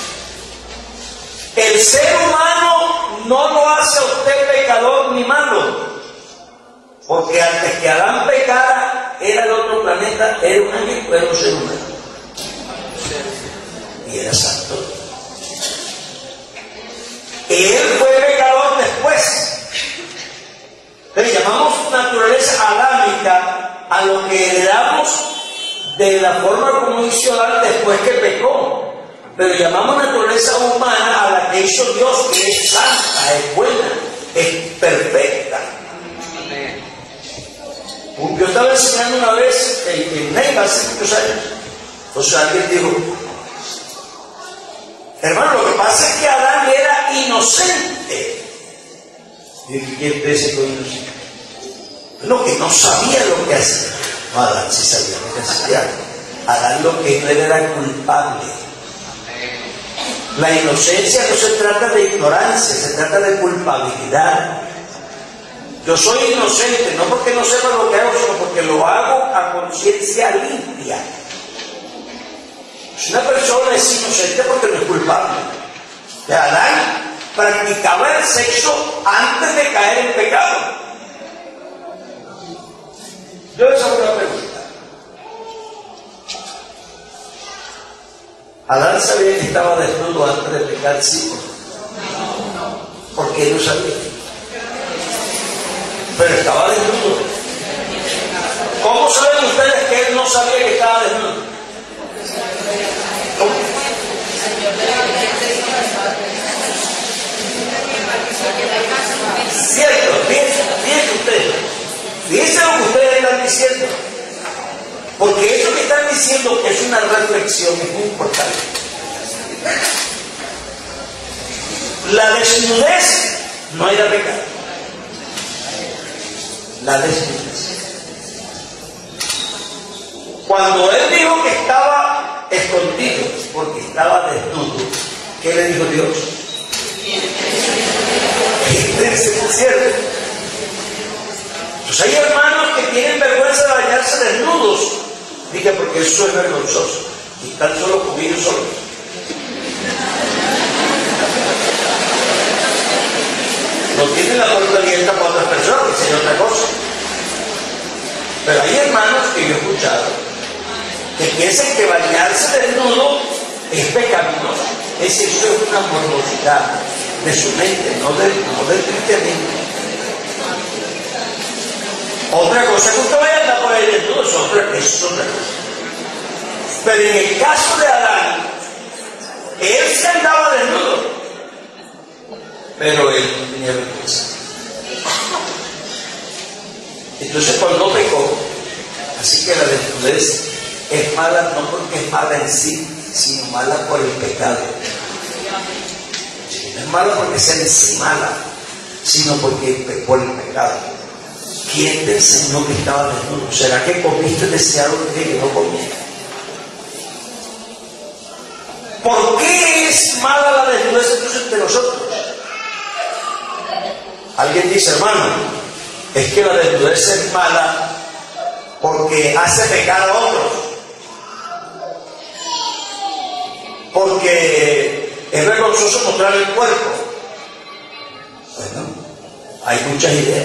El ser humano no lo hace a usted pecador ni malo, porque antes que Adán pecara, era el otro planeta, era un ángel, era un ser humano. Y era santo. Él fue pecador después. Le llamamos naturaleza adámica a lo que heredamos de la forma como hizo Adán después que pecó. Pero llamamos naturaleza humana a la que hizo Dios, que es santa, es buena, es perfecta. Amén. Yo estaba enseñando una vez en, en Neiva hace muchos años. Entonces alguien dijo, hermano, lo que pasa es que Adán era inocente. Y dije, ¿quién te dice que era inocente? No, que no sabía lo que hacía. No, Adán sí sabía lo que hacía. Adán lo que no era era culpable. La inocencia no se trata de ignorancia, se trata de culpabilidad. Yo soy inocente, no porque no sepa lo que hago, sino porque lo hago a conciencia limpia. Si una persona es inocente porque no es culpable. Adán practicaba el sexo antes de caer en pecado. Yo les hago una pregunta. Adán sabía que estaba desnudo antes de pecar, sí. ¿Por qué no sabía? Pero estaba desnudo. ¿Cómo saben ustedes que él no sabía que estaba desnudo? ¿Cómo? Cierto, fíjense, fíjense ustedes. Fíjense lo que ustedes están diciendo. Porque eso que están diciendo que es una reflexión es muy importante. La desnudez no era pecado. La desnudez. Cuando él dijo que estaba escondido porque estaba desnudo, ¿qué le dijo Dios? Es cierto. Entonces hay hermanos que tienen vergüenza de bañarse desnudos. Diga, porque eso es vergonzoso. Y están solo con ellos solos. No tienen la puerta abierta para otras personas, que sería otra cosa. Pero hay hermanos que yo he escuchado que piensan que bañarse desnudo es pecaminoso. Es eso es una morbosidad de su mente, no del, no del cristianismo. Otra cosa que usted vaya a andar por ahí desnudo es otra, es otra cosa. Pero en el caso de Adán, él se andaba desnudo, pero él no tenía vergüenza. Entonces cuando pecó, así que la desnudez es mala no porque es mala en sí, sino mala por el pecado. No es mala porque sea en sí mala, sino porque por el pecado. ¿Quién te enseñó que estaba desnudo? ¿Será que comiste ese árbol que no comía? ¿Por qué es mala la desnudez entonces entre nosotros? Alguien dice, hermano, es que la desnudez es mala porque hace pecar a otros, porque es vergonzoso mostrar el cuerpo. Bueno, hay muchas ideas.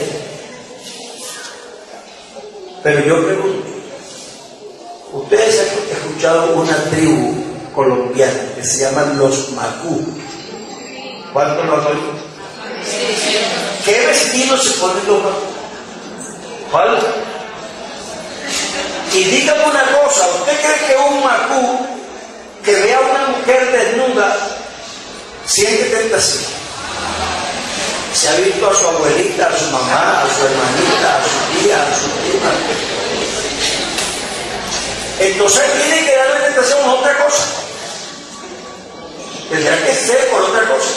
Pero yo pregunto, ustedes han escuchado una tribu colombiana que se llaman los Macú. ¿Cuántos lo han oído? ¿Qué vestido se ponen los Macú? ¿Cuál? Y dígame una cosa, ¿usted cree que un Macú que vea a una mujer desnuda siente tentación? Se ha visto a su abuelita, a su mamá, a su hermanita, a su tía, a su prima. Entonces tiene que darle tentación a otra cosa. Tendrá que ser por otra cosa.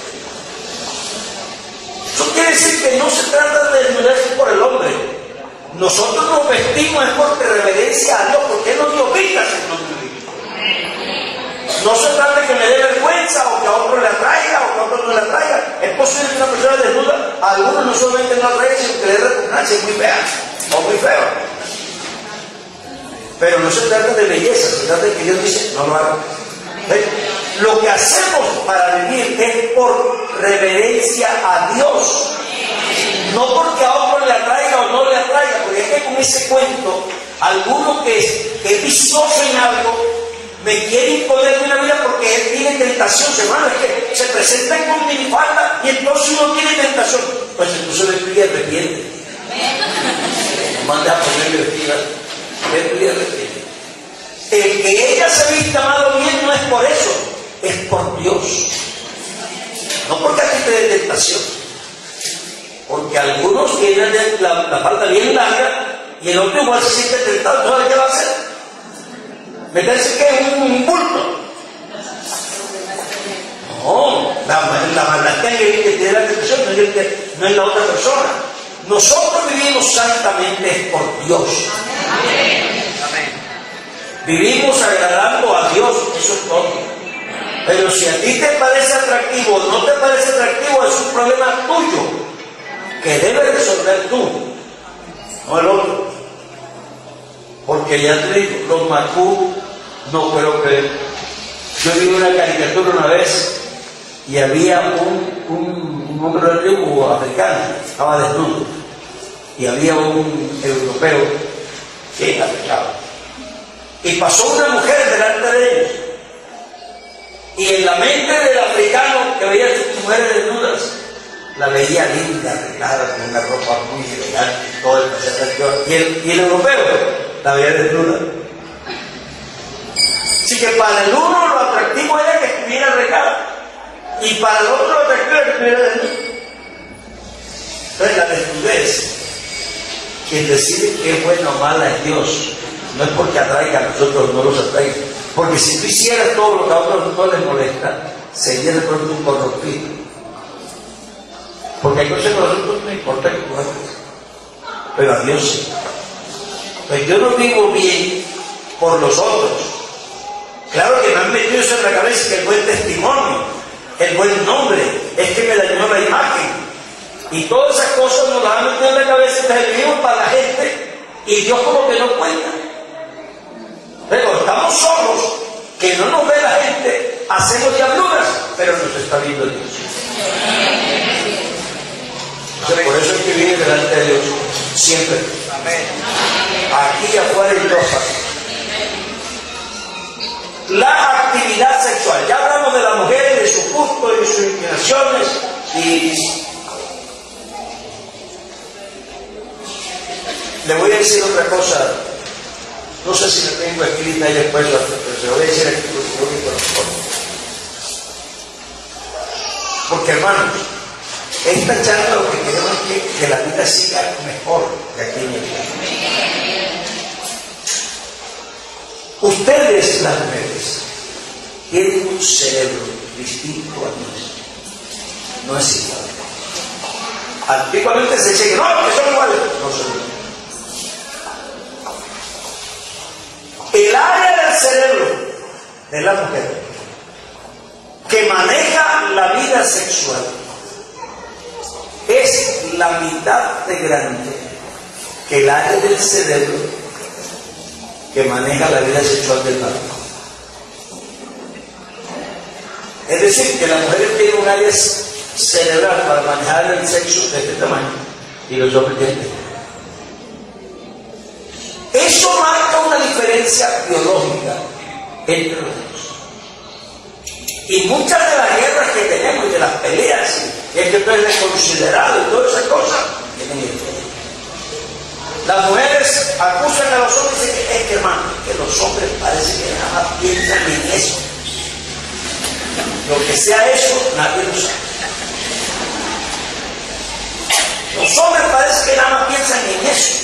Eso quiere decir que no se trata de desnudarse por el hombre. Nosotros nos vestimos es por reverencia a Dios, porque Él nos dio vistas en nombre de Dios. No se trata de que me dé vergüenza o que a otro le atraiga o que a otro no le atraiga. Es posible que una persona desnuda a algunos no solamente no atraiga, sino que le dé repugnancia, es muy fea o muy feo. Pero no se trata de belleza, se trata de que Dios dice, no lo haga. ¿Ven? Lo que hacemos para vivir es por reverencia a Dios. No porque a otro le atraiga o no le atraiga, porque es que con ese cuento, alguno que es, que es vicioso en algo, me quiere imponer una vida porque él tiene tentación. Hermano, es que se presentan con minifalda y entonces uno tiene tentación. Pues entonces le pide arrepiente. Manda a ponerle vestida. Le pide arrepiente. El que ella se vista mal o bien no es por eso, es por Dios. No porque a ti te dé tentación. Porque algunos tienen la, la falda bien larga y el otro igual se siente tentado. ¿Sabes qué va a hacer? Meterse que es un bulto. No, la, la maldad que hay que tiene la tentación no es, el que, no es la otra persona. Nosotros vivimos santamente por Dios. Amén. Vivimos agradando a Dios, eso es todo. Pero si a ti te parece atractivo o no te parece atractivo, es un problema tuyo que debes resolver tú, no el otro. Porque ya te digo, los macú no puedo creer. Yo vi una caricatura una vez y había un, un, un hombre de tribu africano, estaba desnudo, y había un europeo que africano. Y pasó una mujer delante de ellos. Y en la mente del africano que veía a sus mujeres desnudas, la veía linda, arreglada, con una ropa muy elegante, todo el pasaje. Y el, y el europeo la veía desnuda. Así que para el uno lo atractivo era que estuviera arreglada. Y para el otro lo atractivo era que estuviera desnuda. Entonces la desnudez, quien decide que es bueno o mala es Dios. No es porque atraiga a nosotros, no los atraiga. Porque si tú hicieras todo lo que a otros no les molesta, sería de pronto un corrompido. Porque hay cosas que a nosotros no importa que tú hagas, pero a Dios sí. Pues yo no vivo bien por los otros. Claro que me han metido eso en la cabeza, que el buen testimonio, el buen nombre, es que me dañó la imagen. Y todas esas cosas nos las han metido en la cabeza, entonces vivimos para la gente y Dios como que no cuenta. Pero estamos solos, que no nos ve la gente, hacemos diabluras, pero nos está viendo Dios. Entonces, por eso hay que vivir delante de Dios siempre. Aquí y afuera y todas partes. La actividad sexual. Ya hablamos de las mujeres, de sus gustos, de sus inclinaciones y le voy a decir otra cosa. No sé si la tengo escrita y después, pero se lo voy a decir aquí porque creo que corresponde. Porque hermanos, esta charla lo que queremos es que, que la vida siga mejor que aquí en el mundo. Ustedes, las mujeres, tienen un cerebro distinto al nuestro. No es igual. Antiguamente se decía que no, que son iguales. No son iguales. El área del cerebro de la mujer que maneja la vida sexual es la mitad de grande que el área del cerebro que maneja la vida sexual del varón. Es decir, que la mujer tiene un área cerebral para manejar el sexo de este tamaño y los hombres tienen este. Eso marca una diferencia biológica entre los dos. Y muchas de las guerras que tenemos y de las peleas, y es que tú eres desconsiderado y todas esas cosas, tienen esto. Las mujeres acusan a los hombres y dicen que es que, hermano, que los hombres parece que nada más piensan en eso. Lo que sea eso, nadie lo sabe. Los hombres parece que nada más piensan en eso.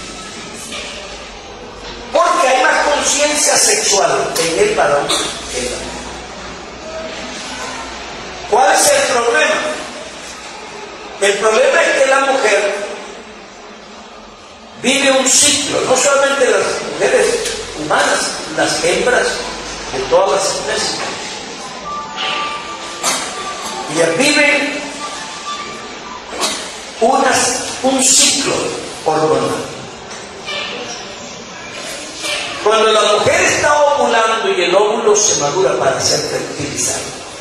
Porque hay más conciencia sexual en el varón que en la mujer. ¿Cuál es el problema? El problema es que la mujer vive un ciclo, no solamente las mujeres humanas, las hembras de todas las especies. Ellas viven unas, un ciclo hormonal. Cuando la mujer está ovulando y el óvulo se madura para ser fertilizado,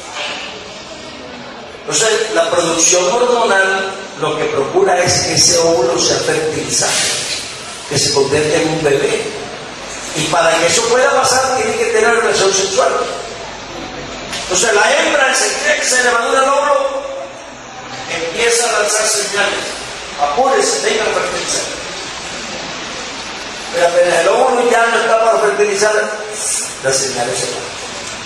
entonces la producción hormonal lo que procura es que ese óvulo sea fertilizado, que se convierta en un bebé. Y para que eso pueda pasar tiene que tener relación sexual. Entonces la hembra, enseguida que se le madura el óvulo, empieza a lanzar señales. Apúrese, venga a fertilizar. Pero apenas el óvulo ya no está para fertilizar, las señales se van.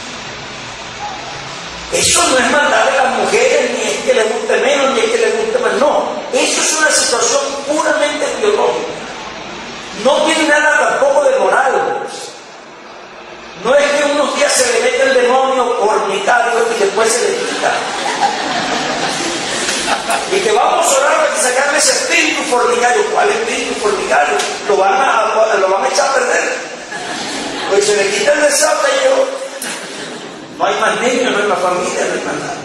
Eso no es mandar a las mujeres, ni es que les guste menos, ni es que les guste más. No, eso es una situación puramente biológica. No tiene nada tampoco de moral. No es que unos días se le mete el demonio fornicario y después se le quita. Y que vamos a orar para sacarle ese espíritu fornicario. ¿Cuál espíritu fornicario? Lo van a, lo van a echar a perder. Pues se le quita el desapego. No hay más niños, no hay más familia, no hay más nada.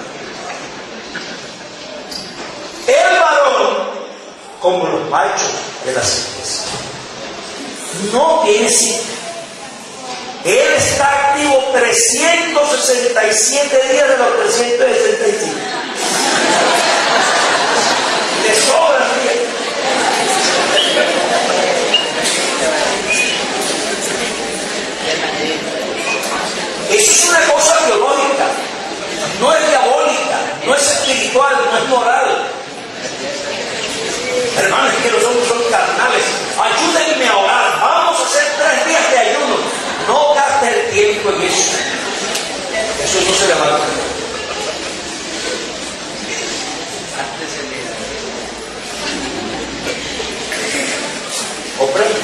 El varón, como los machos de las especies, no tiene ciclo. Él está activo trescientos sesenta y siete días de los trescientos sesenta y cinco. Le sobran días. Eso es una cosa biológica, no es diabólica, no es espiritual, no es moral. Hermanos, es que los hombres son carnales. Ayúdenme a orar. Vamos a hacer tres días de ayuno. No gastes el tiempo en eso. Eso no se le va a dar. ¿Comprende?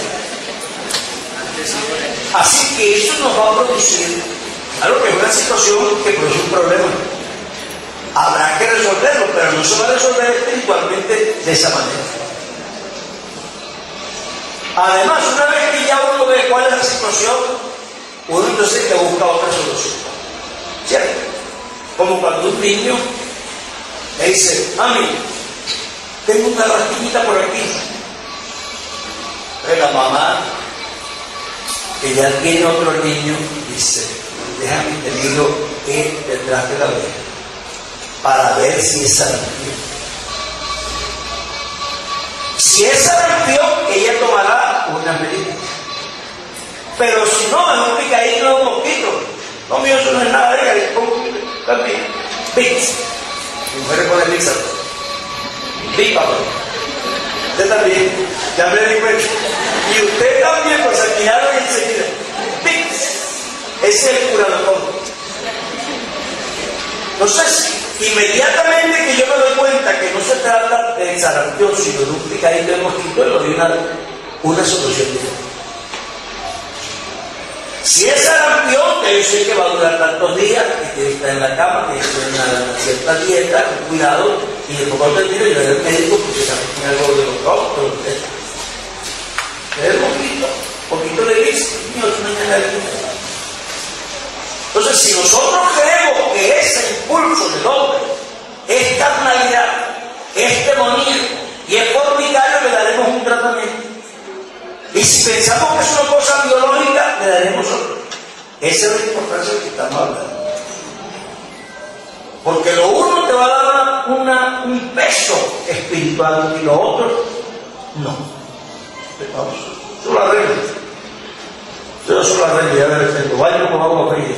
Así que eso nos va a producir algo que es una situación que produce un problema. Habrá que resolverlo, pero no se va a resolver espiritualmente de esa manera. Además, una vez que ya uno ve cuál es la situación, uno entonces te busca otra solución. ¿Cierto? Como cuando un niño le dice, mami, tengo una rasquillita por aquí. Pero la mamá, que ya tiene otro niño, dice, déjame te digo que detrás de la oreja, para ver si es sarampión. Si es sarampión, ella tomará una medida. Pero si no, es un picadito de un mosquito. No, mío, eso no es nada, ella le pongo también. Vicks. Mi mujer pone Vicks. Vicks, papá. Usted también, ya me di cuenta. Y usted también, pues se miraron enseguida. Vicks. Es el curador. Entonces, inmediatamente que yo me doy cuenta que no se trata de sarampión, sino de un picadito de mosquito, le doy una, una solución diferente. Si es sarampión, que yo sé que va a durar tantos días, que tiene que estar en la cama, que tiene una cierta dieta, con cuidado, y después cuando termino yo le doy al médico porque tiene algo de los ojos, le doy un poquito, un poquito de vis, y otro mañana de vida. Entonces, si nosotros creemos que ese impulso del hombre es carnalidad, es demoníaco y es fornicario, le daremos un tratamiento. Y si pensamos que es una cosa biológica, le daremos otro. Esa es la importancia de que estamos hablando. Porque lo uno te va a dar una, una, un peso espiritual y lo otro no. Vamos, eso lo arreglo. Yo eso lo arreglo, ya me tengo. Vaya como vamos a pedir.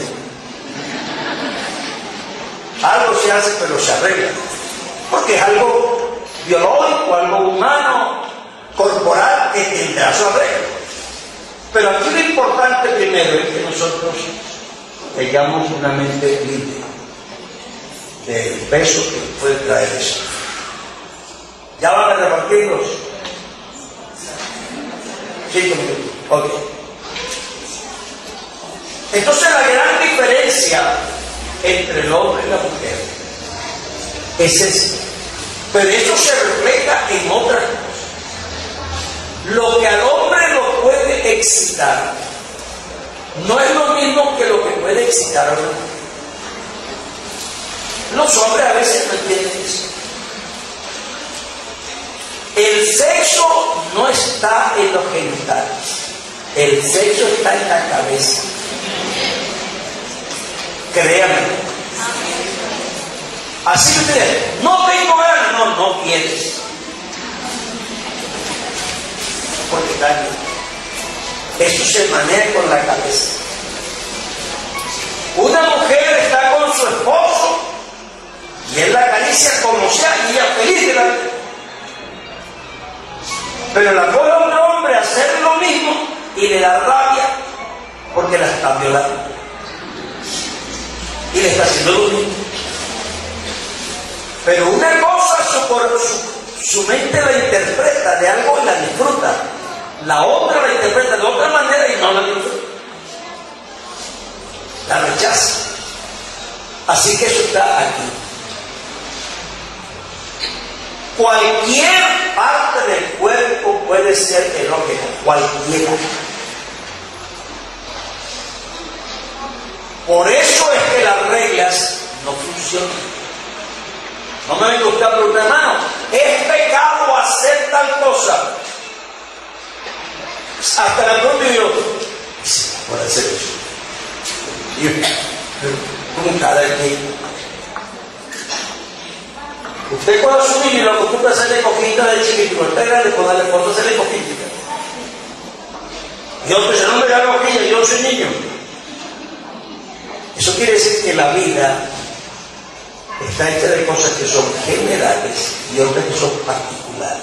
Algo se hace, pero se arregla. Porque es algo biológico, algo humano, corporal, que tendrá su arreglo. Pero aquí lo importante primero es que nosotros tengamos una mente libre del peso que puede traer eso. ¿Ya van a repartirlos? Cinco minutos. Ok. Entonces la gran diferencia entre el hombre y la mujer es esa. Pero eso se refleja en otras cosas. Lo que al hombre lo puede excitar no es lo mismo que lo que puede excitar a la mujer. Los hombres a veces no entienden eso. El sexo no está en los genitales, el sexo está en la cabeza. Créanme. Así que ustedes, no tengo ganas, no, no quieres. Porque daño. Eso se maneja con la cabeza. Una mujer está con su esposo y él la acaricia como sea y ella feliz de la vida. Pero la puede a un hombre hacer lo mismo y le da rabia porque la está violando. Y le está haciendo lo mismo. Pero una cosa, su, su, su mente la interpreta de algo y la disfruta. La otra la interpreta de otra manera y no la disfruta. La rechaza. Así que eso está aquí. Cualquier parte del cuerpo puede ser erógeno, cualquiera. Por eso es que las reglas no funcionan. No me venga usted a preguntar, hermano, ¿es pecado hacer tal cosa? Hasta la pregunta yo, sí, por hacer eso. Y yo, ¿cómo cada vez? Usted cuando su niño lo acostumbra a hacerle coquita de chiquito, cuando está grande, cuando le puedo hacerle coquita. Y otro dice, no me da coquilla, yo no soy niño. Eso quiere decir que la vida está hecha de cosas que son generales y otras que son particulares.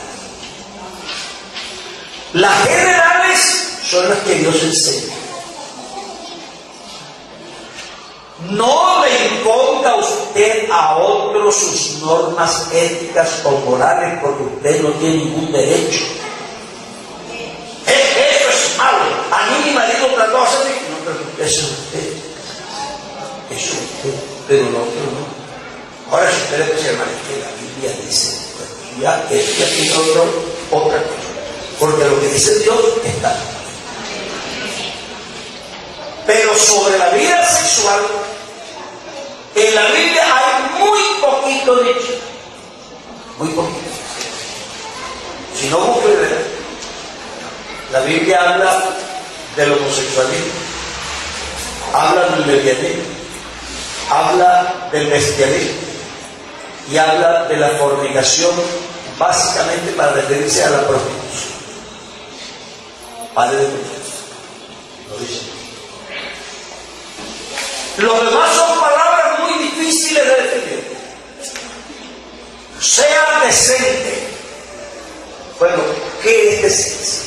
Las generales son las que Dios enseña. No le imponga usted a otros sus normas éticas o morales porque usted no tiene ningún derecho. Eso es malo. A mí mi marido trató de hacer no, pero eso es usted. Eso es usted, pero lo otro no. Ahora, si usted le dice, hermano, que la Biblia dice, pues ya, esto ya tiene otro, otra cosa. Porque lo que dice Dios está. Pero sobre la vida sexual, en la Biblia hay muy poquito dicho. Muy poquito. Si no busque, la Biblia habla del homosexualismo, habla del lesbianismo, habla del bestialismo y habla de la fornicación, básicamente para referirse a la prostitución. Padre de Dios. Lo dice. Los demás son palabras muy difíciles de definir. Sea decente. Bueno, ¿qué es decencia?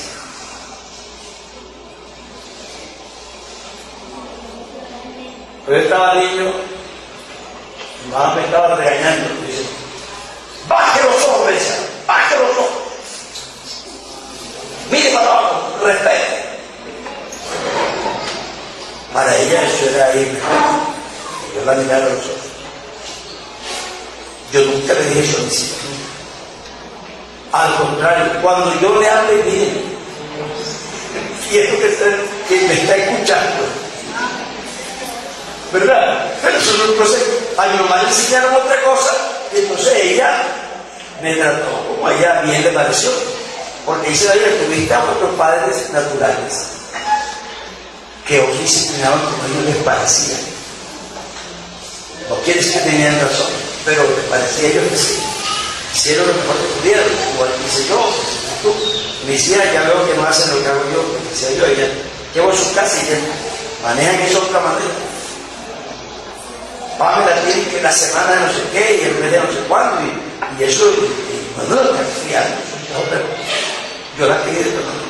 Yo estaba niño, mi mamá me estaba regañando. Dice, baje los ojos, Besa, baje los ojos. Mire para abajo, respete. Para ella eso era irme. Yo la miraba a los ojos. Yo nunca le dije eso a mis hijos. Al contrario, cuando yo le hable bien, quiero que, se, que me está escuchando, ¿verdad? Pero eso no es un proceso. A mi mamá le enseñaron otra cosa, y entonces ella me trató como a ella bien le pareció. Porque dice la Biblia, tuviste a vuestros padres naturales, que os disciplinaban como a ellos les parecía. No quiere decir que tenían razón, pero les parecía a ellos que sí. Hicieron lo mejor que pudieron, igual que hice yo, tú. Me hiciera, ya veo que no hacen lo que hago yo, que decía yo, ella llevo a su casa y ya manejan eso de otra manera. Pamela tiene que la semana de no sé qué, y el mes de no sé cuándo, y, y eso, y, y no lo que hacía, yo la quería de otra manera.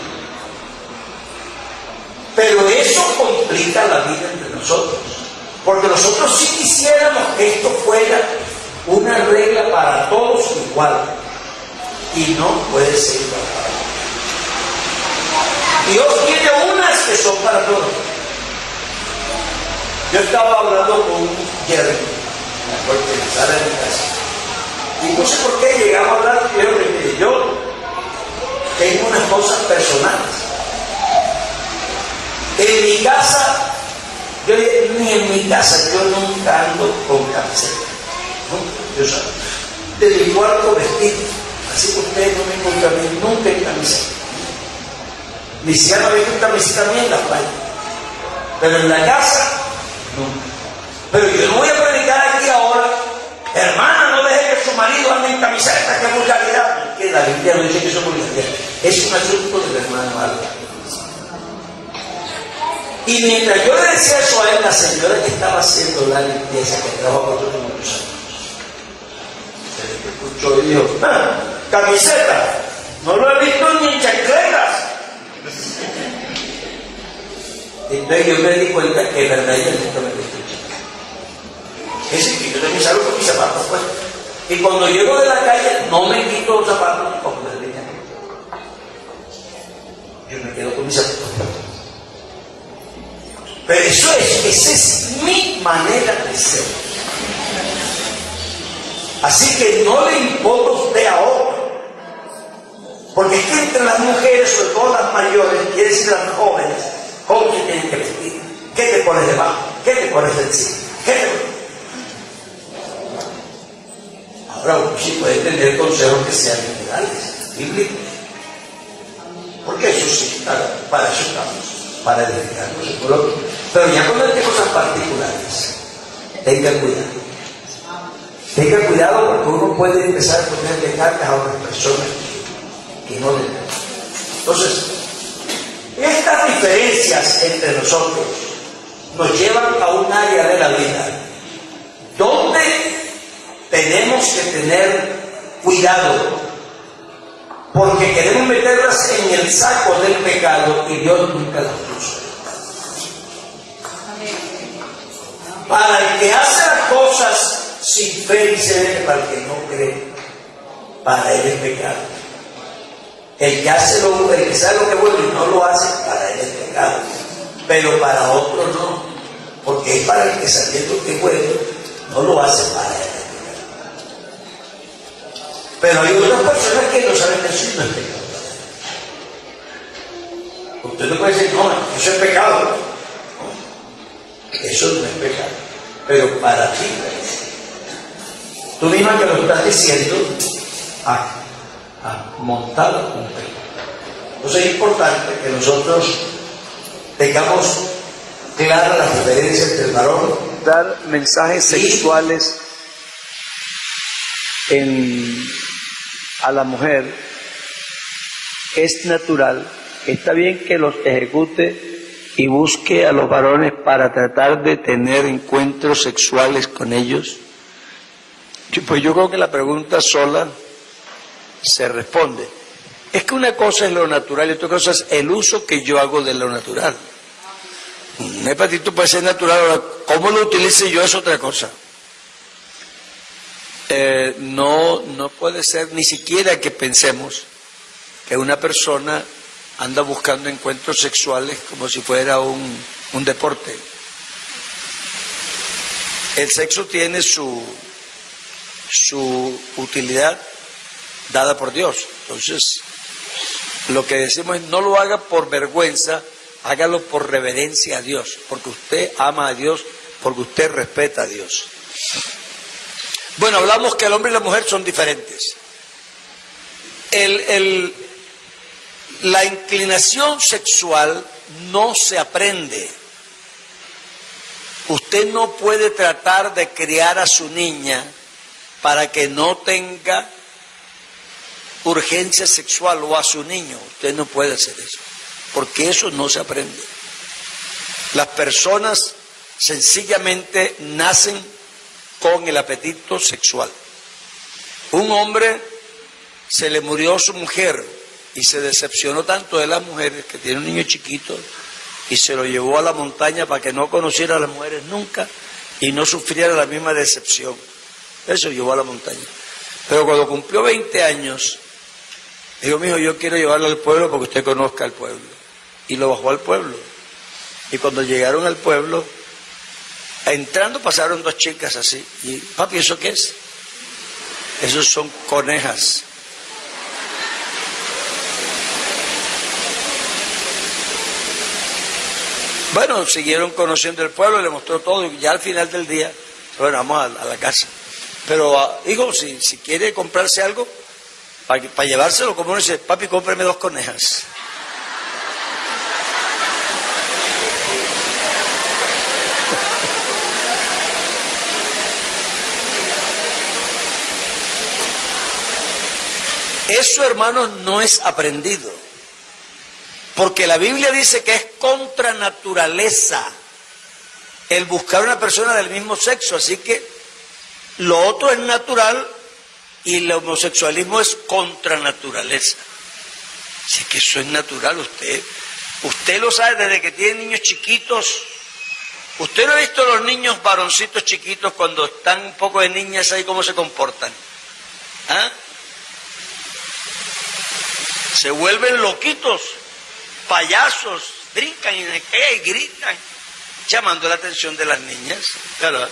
Pero eso complica la vida entre nosotros, porque nosotros sí quisiéramos que esto fuera una regla para todos igual. y no puede ser igual. Dios tiene unas que son para todos. Yo estaba hablando con Jeremy, me acuerdo que estaba en mi casa, y no sé por qué llegamos a hablar. Yo le dije, yo tengo unas cosas personales. En mi casa, yo ni en mi casa, yo nunca ando con camiseta. Nunca, yo sabía. De mi cuarto vestido. Así que ustedes no me encuentran a mí nunca en camiseta. Ni siquiera me visto en camiseta mía en la playa. Pero en la casa, nunca. Pero yo no voy a predicar aquí ahora, hermana, no deje que su marido ande en camiseta, que vulgaridad. Que la Biblia no dice que eso es vulgaridad. Es un asunto de la hermana Marta. Y mientras yo le decía eso a él, la señora que estaba haciendo la limpieza, que trabajó con nosotros muchos años, se le escuchó y dijo, ah, camiseta, no lo he visto ni en chancletas. Entonces yo me di cuenta que verdaderamente me visto en chancletas. Es decir, que yo también salgo con mis zapatos pues. Y cuando llego de la calle, no me quito los zapatos como les dije. Yo me quedo con mis zapatos. Pero eso es, esa es mi manera de ser. Así que no le importa a usted a otro. Porque es que entre las mujeres, sobre todo las mayores, quiere decir las jóvenes, ¿cómo se tienen que vestir? ¿Qué te pones debajo? ¿Qué te pones encima? ¿Qué te pones? Ahora uno sí puede tener consejos que sean generales, bíblicos. Porque eso sí, para, para eso estamos, para edificarnos el pueblo. Pero ya cuando hay cosas particulares, tenga cuidado. Tenga cuidado porque uno puede empezar a ponerle cargas a otras personas que, que no le dan. Entonces, estas diferencias entre nosotros nos llevan a un área de la vida donde tenemos que tener cuidado, porque queremos meterlas en el saco del pecado y Dios nunca las puso. Para el que hace las cosas sin fe, dice, para el que no cree, para él es pecado. El que hace lo, el que sabe lo que es bueno y no lo hace, para él es pecado. Pero para otro no, porque es para el que sabiendo que es bueno, no lo hace, para él es pecado. Pero hay otras personas que no saben que eso no es pecado. Usted no puede decir, no, eso es pecado. No, eso no es pecado. Pero para ti, tú misma que lo estás diciendo, ah, ah, montado un pecado. Entonces es importante que nosotros tengamos claras las diferencias entre el varón. Dar mensajes sexuales en, a la mujer es natural. Está bien que los ejecute y busque a los varones para tratar de tener encuentros sexuales con ellos. Pues yo creo que la pregunta sola se responde. Es que una cosa es lo natural y otra cosa es el uso que yo hago de lo natural. Un hepatito puede ser natural, ahora cómo lo utilice yo es otra cosa. Eh, no, no puede ser ni siquiera que pensemos que una persona anda buscando encuentros sexuales como si fuera un, un deporte. El sexo tiene su, su utilidad dada por Dios. Entonces, lo que decimos es no lo haga por vergüenza, hágalo por reverencia a Dios, porque usted ama a Dios, porque usted respeta a Dios. Bueno, hablamos que el hombre y la mujer son diferentes. El, el, la inclinación sexual no se aprende. Usted no puede tratar de criar a su niña para que no tenga urgencia sexual, o a su niño. Usted no puede hacer eso, porque eso no se aprende. Las personas sencillamente nacen con el apetito sexual. Un hombre se le murió su mujer y se decepcionó tanto de las mujeres que tiene un niño chiquito y se lo llevó a la montaña para que no conociera a las mujeres nunca y no sufriera la misma decepción. Eso llevó a la montaña. Pero cuando cumplió veinte años, Digo, mijo, yo quiero llevarlo al pueblo porque usted conozca el pueblo. Y lo bajó al pueblo. Y cuando llegaron al pueblo, entrando pasaron dos chicas así. Y, papi, ¿eso qué es? Esos son conejas. Bueno, siguieron conociendo el pueblo, le mostró todo y ya al final del día, bueno, vamos a, a la casa. Pero, uh, hijo, si, si quiere comprarse algo, para pa llevárselo, como uno dice, papi, cómpreme dos conejas. Eso, hermanos, no es aprendido. Porque la Biblia dice que es contra naturaleza el buscar una persona del mismo sexo. Así que lo otro es natural y el homosexualismo es contra naturaleza. Así que eso es natural. Usted, usted lo sabe desde que tiene niños chiquitos. Usted no ha visto a los niños varoncitos chiquitos cuando están un poco de niñas ahí cómo se comportan. ¿Ah? Se vuelven loquitos, payasos, brincan y, y gritan, llamando la atención de las niñas. Claro.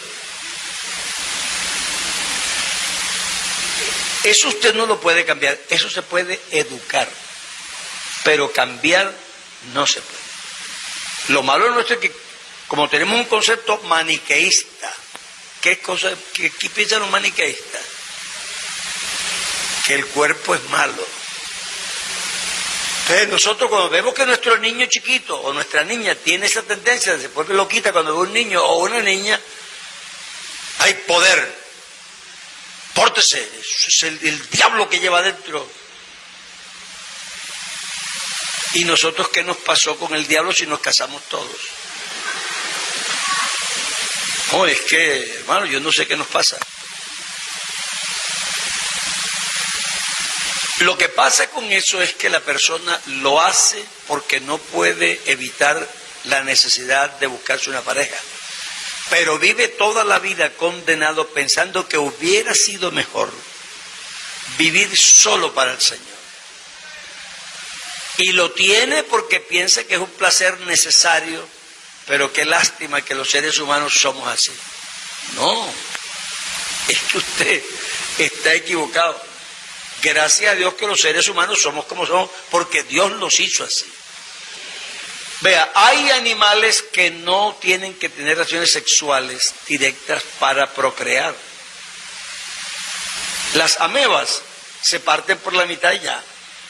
Eso usted no lo puede cambiar, eso se puede educar, pero cambiar no se puede. Lo malo nuestro es que, como tenemos un concepto maniqueísta, ¿qué cosa, qué, qué piensan los maniqueístas? Que el cuerpo es malo. Entonces nosotros cuando vemos que nuestro niño chiquito o nuestra niña tiene esa tendencia, se vuelve loquita cuando ve un niño o una niña, hay poder, pórtese, es el, el diablo que lleva adentro. ¿Y nosotros qué nos pasó con el diablo si nos casamos todos? No, es que, hermano, yo no sé qué nos pasa. Lo que pasa con eso es que la persona lo hace porque no puede evitar la necesidad de buscarse una pareja. Pero vive toda la vida condenado pensando que hubiera sido mejor vivir solo para el Señor. Y lo tiene porque piensa que es un placer necesario, pero qué lástima que los seres humanos somos así. No, es que usted está equivocado. Gracias a Dios que los seres humanos somos como somos, porque Dios los hizo así. Vea, hay animales que no tienen que tener relaciones sexuales directas para procrear. Las amebas se parten por la mitad y ya.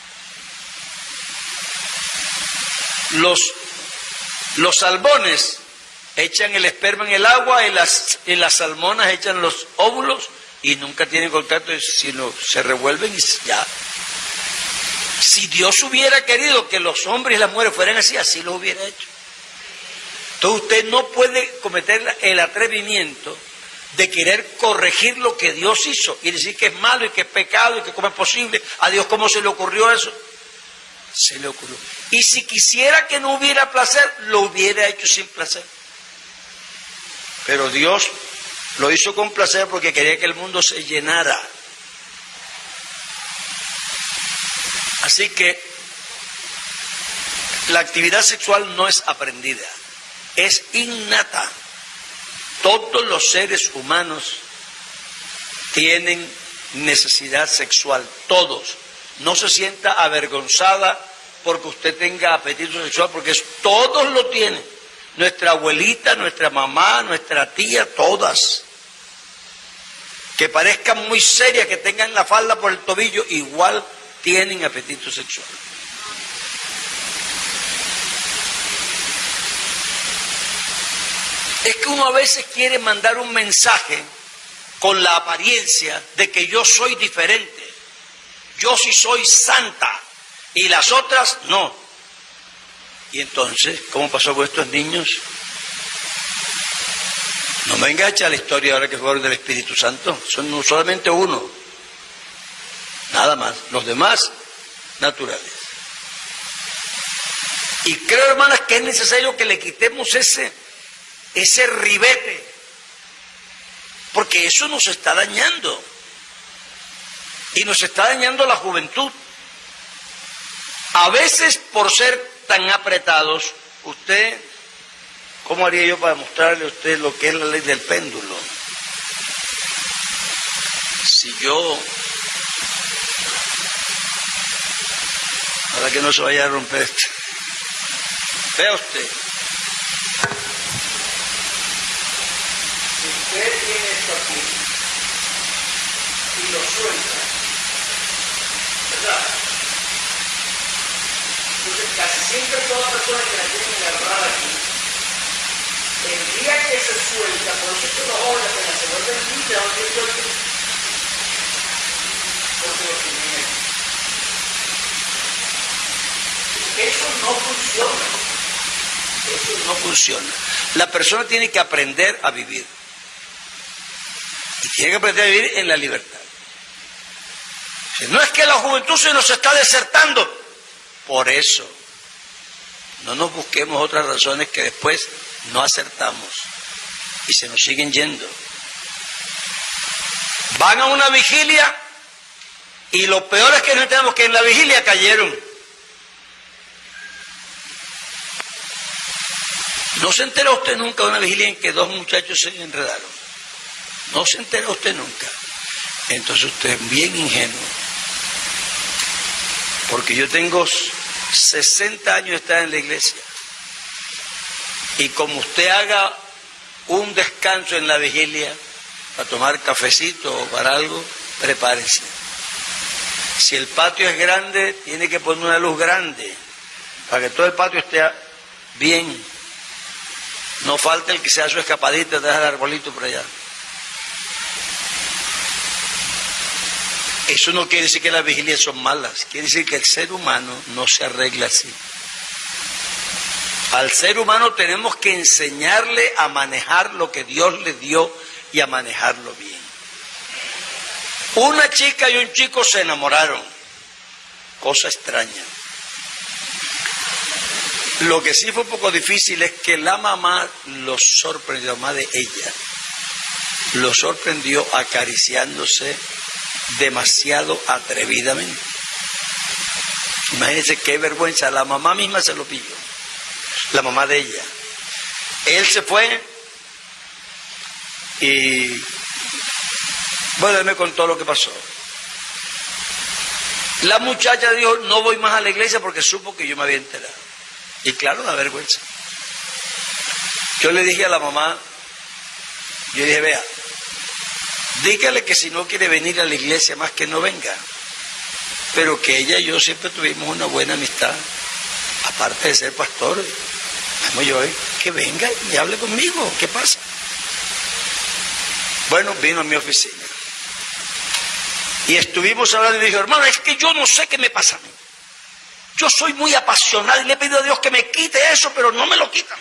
Los, los salmones echan el esperma en el agua y las, y las salmonas echan los óvulos y nunca tienen contacto, sino se revuelven y ya. Si Dios hubiera querido que los hombres y las mujeres fueran así, así lo hubiera hecho. Entonces usted no puede cometer el atrevimiento de querer corregir lo que Dios hizo y decir que es malo y que es pecado y que cómo es posible. A Dios, ¿cómo se le ocurrió eso? Se le ocurrió. Y si quisiera que no hubiera placer, lo hubiera hecho sin placer. Pero Dios lo hizo con placer porque quería que el mundo se llenara. Así que la actividad sexual no es aprendida, es innata. Todos los seres humanos tienen necesidad sexual, todos. No se sienta avergonzada porque usted tenga apetito sexual, porque es, todos lo tienen. Nuestra abuelita, nuestra mamá, nuestra tía, todas. Que parezcan muy serias, que tengan la falda por el tobillo, igual tienen apetito sexual. Es que uno a veces quiere mandar un mensaje con la apariencia de que yo soy diferente. Yo sí soy santa y las otras no. Y entonces, ¿cómo pasó con estos niños? No me engancha la historia ahora que fueron del Espíritu Santo. Son no solamente uno. Nada más. Los demás, naturales. Y creo, hermanas, que es necesario que le quitemos ese, ese ribete. Porque eso nos está dañando. Y nos está dañando la juventud. A veces, por ser tan apretados, usted, ¿cómo haría yo para mostrarle a usted lo que es la ley del péndulo? Si yo, para que no se vaya a romper esto, vea usted, si usted tiene esto aquí y lo suelta, ¿verdad? Entonces casi siempre toda persona que la tiene agarrada aquí, el día que se suelta, por eso es que los jóvenes apenas se vuelven limpios, porque lo tienen aquí. Eso no funciona. Eso no funciona. La persona tiene que aprender a vivir. Y tiene que aprender a vivir en la libertad. No es que la juventud se nos está desertando. Por eso, no nos busquemos otras razones que después no acertamos y se nos siguen yendo. Van a una vigilia y lo peor es que no entendemos que en la vigilia cayeron. ¿No se entera usted nunca de una vigilia en que dos muchachos se enredaron? No se entera usted nunca. Entonces usted es bien ingenuo. Porque yo tengo sesenta años de estar en la iglesia. Y como usted haga un descanso en la vigilia, para tomar cafecito o para algo, prepárese. Si el patio es grande, tiene que poner una luz grande, para que todo el patio esté bien. No falta el que sea su escapadita detrás del arbolito por allá. Eso no quiere decir que las vigilias son malas, quiere decir que el ser humano no se arregla así. Al ser humano tenemos que enseñarle a manejar lo que Dios le dio y a manejarlo bien. Una chica y un chico se enamoraron, cosa extraña. Lo que sí fue un poco difícil es que la mamá los sorprendió, la mamá de ella, los sorprendió acariciándose demasiado atrevidamente. Imagínense qué vergüenza, la mamá misma se lo pilló, la mamá de ella. Él se fue y bueno, él me contó lo que pasó. La muchacha dijo, no voy más a la iglesia porque supo que yo me había enterado. Y claro, da vergüenza. Yo le dije a la mamá, yo dije, vea, dígale que si no quiere venir a la iglesia más que no venga, pero que ella y yo siempre tuvimos una buena amistad, aparte de ser pastor, vamos yo, ¿eh? Que venga y hable conmigo, ¿qué pasa? Bueno, vino a mi oficina y estuvimos hablando y dijo, hermano, es que yo no sé qué me pasa a mí, yo soy muy apasionado y le he pedido a Dios que me quite eso, pero no me lo quita.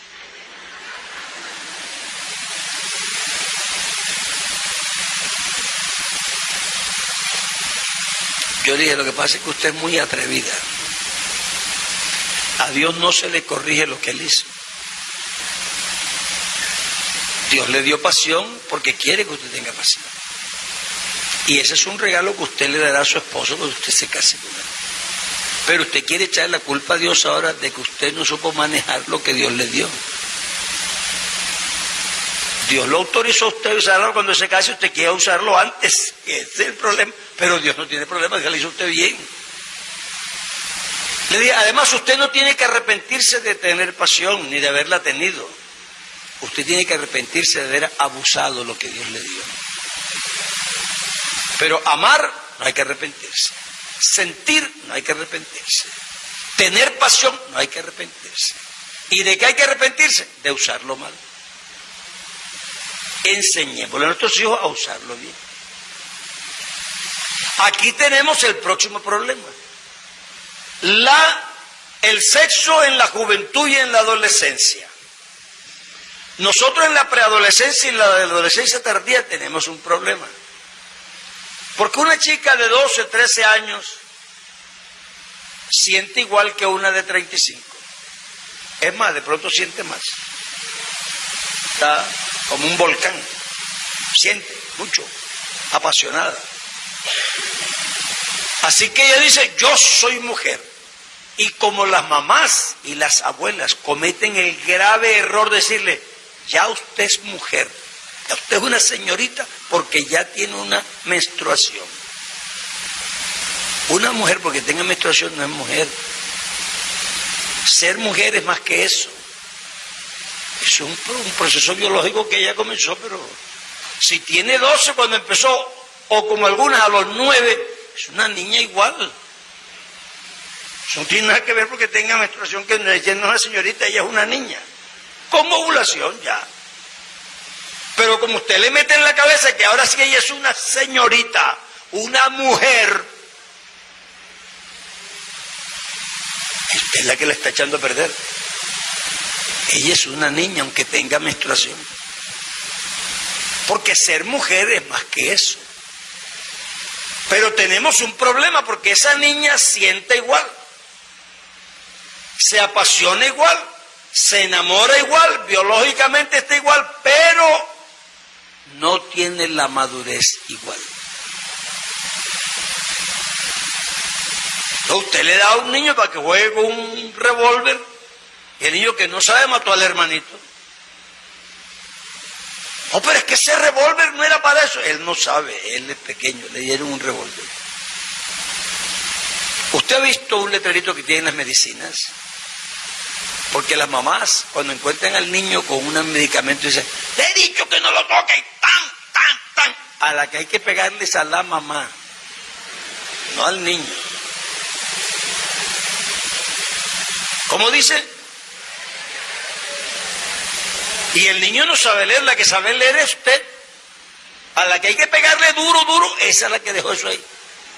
Yo dije, lo que pasa es que usted es muy atrevida. A Dios no se le corrige lo que Él hizo. Dios le dio pasión porque quiere que usted tenga pasión. Y ese es un regalo que usted le dará a su esposo cuando usted se case con él. Pero usted quiere echar la culpa a Dios ahora de que usted no supo manejar lo que Dios le dio. Dios lo autorizó a usted a usarlo cuando se case, usted quiere usarlo antes. Ese es el problema. Pero Dios no tiene problema, que le hizo usted bien. Le dije, además usted no tiene que arrepentirse de tener pasión, ni de haberla tenido. Usted tiene que arrepentirse de haber abusado lo que Dios le dio. Pero amar, no hay que arrepentirse. Sentir, no hay que arrepentirse. Tener pasión, no hay que arrepentirse. ¿Y de qué hay que arrepentirse? De usarlo mal. Enseñémosle a nuestros hijos a usarlo bien. Aquí tenemos el próximo problema. La, el sexo en la juventud y en la adolescencia. Nosotros en la preadolescencia y en la adolescencia tardía tenemos un problema. Porque una chica de doce, trece años siente igual que una de treinta y cinco. Es más, de pronto siente más. Está como un volcán. Siente mucho, apasionada. Así que ella dice, yo soy mujer. Y como las mamás y las abuelas cometen el grave error de decirle, ya usted es mujer, ya usted es una señorita porque ya tiene una menstruación. Una mujer porque tenga menstruación no es mujer. Ser mujer es más que eso. Es un, un proceso biológico que ella comenzó, pero si tiene doce cuando empezó, o como algunas a los nueve, es una niña igual. Eso no tiene nada que ver porque tenga menstruación, que ella no es una señorita, ella es una niña. Con ovulación ya. Pero como usted le mete en la cabeza que ahora sí ella es una señorita, una mujer, usted es la que la está echando a perder. Ella es una niña aunque tenga menstruación. Porque ser mujer es más que eso. Pero tenemos un problema porque esa niña siente igual, se apasiona igual, se enamora igual, biológicamente está igual, pero no tiene la madurez igual. Entonces usted le da a un niño para que juegue con un revólver y el niño que no sabe mató al hermanito. No, pero es que ese revólver no era para eso. Él no sabe, él es pequeño, le dieron un revólver. ¿Usted ha visto un letrerito que tienen las medicinas? Porque las mamás, cuando encuentran al niño con un medicamento, dicen, le he dicho que no lo toque, tan, tan, tan. A la que hay que pegarles a la mamá, no al niño. ¿Cómo dice? Y el niño no sabe leer, la que sabe leer es usted. A la que hay que pegarle duro, duro, esa es la que dejó eso ahí.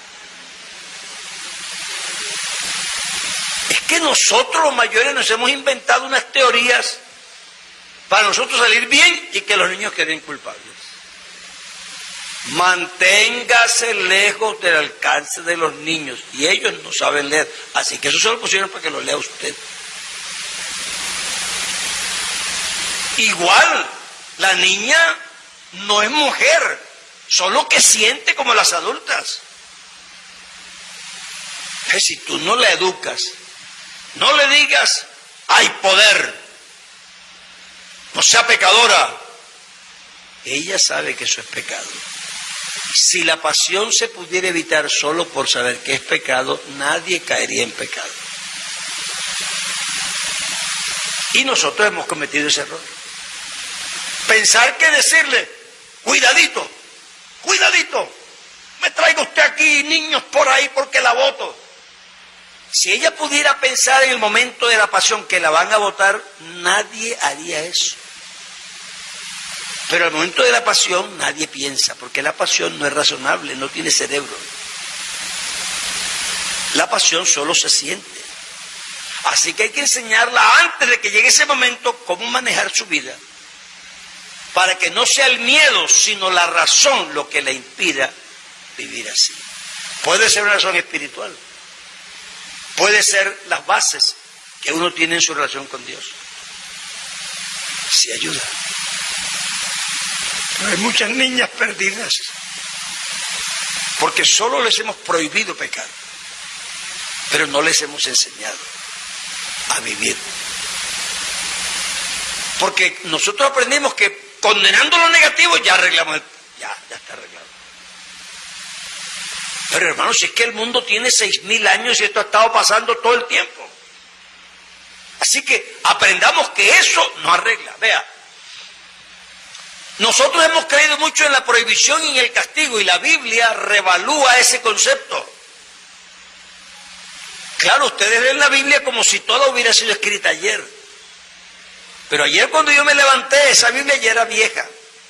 Es que nosotros los mayores nos hemos inventado unas teorías para nosotros salir bien y que los niños queden culpables. Manténgase lejos del alcance de los niños y ellos no saben leer, así que eso se lo pusieron para que lo lea usted. Igual, la niña no es mujer, solo que siente como las adultas. Que si tú no la educas, no le digas, hay poder, no sea pecadora, ella sabe que eso es pecado. Si la pasión se pudiera evitar solo por saber que es pecado, nadie caería en pecado. Y nosotros hemos cometido ese error. Pensar que decirle, cuidadito, cuidadito, me traiga usted aquí niños por ahí porque la voto. Si ella pudiera pensar en el momento de la pasión que la van a votar, nadie haría eso. Pero al momento de la pasión nadie piensa, porque la pasión no es razonable, no tiene cerebro. La pasión solo se siente. Así que hay que enseñarla antes de que llegue ese momento cómo manejar su vida, para que no sea el miedo, sino la razón lo que le impida vivir así. Puede ser una razón espiritual, puede ser las bases que uno tiene en su relación con Dios. Sí ayuda. Pero hay muchas niñas perdidas, porque solo les hemos prohibido pecar, pero no les hemos enseñado a vivir. Porque nosotros aprendimos que condenando lo negativo ya arreglamos el... Ya, ya está arreglado. Pero hermanos, si es que el mundo tiene seis mil años y esto ha estado pasando todo el tiempo. Así que aprendamos que eso no arregla. Vea, nosotros hemos creído mucho en la prohibición y en el castigo, y la Biblia revalúa ese concepto. Claro, ustedes leen la Biblia como si toda hubiera sido escrita ayer. Pero ayer cuando yo me levanté, esa Biblia ya era vieja.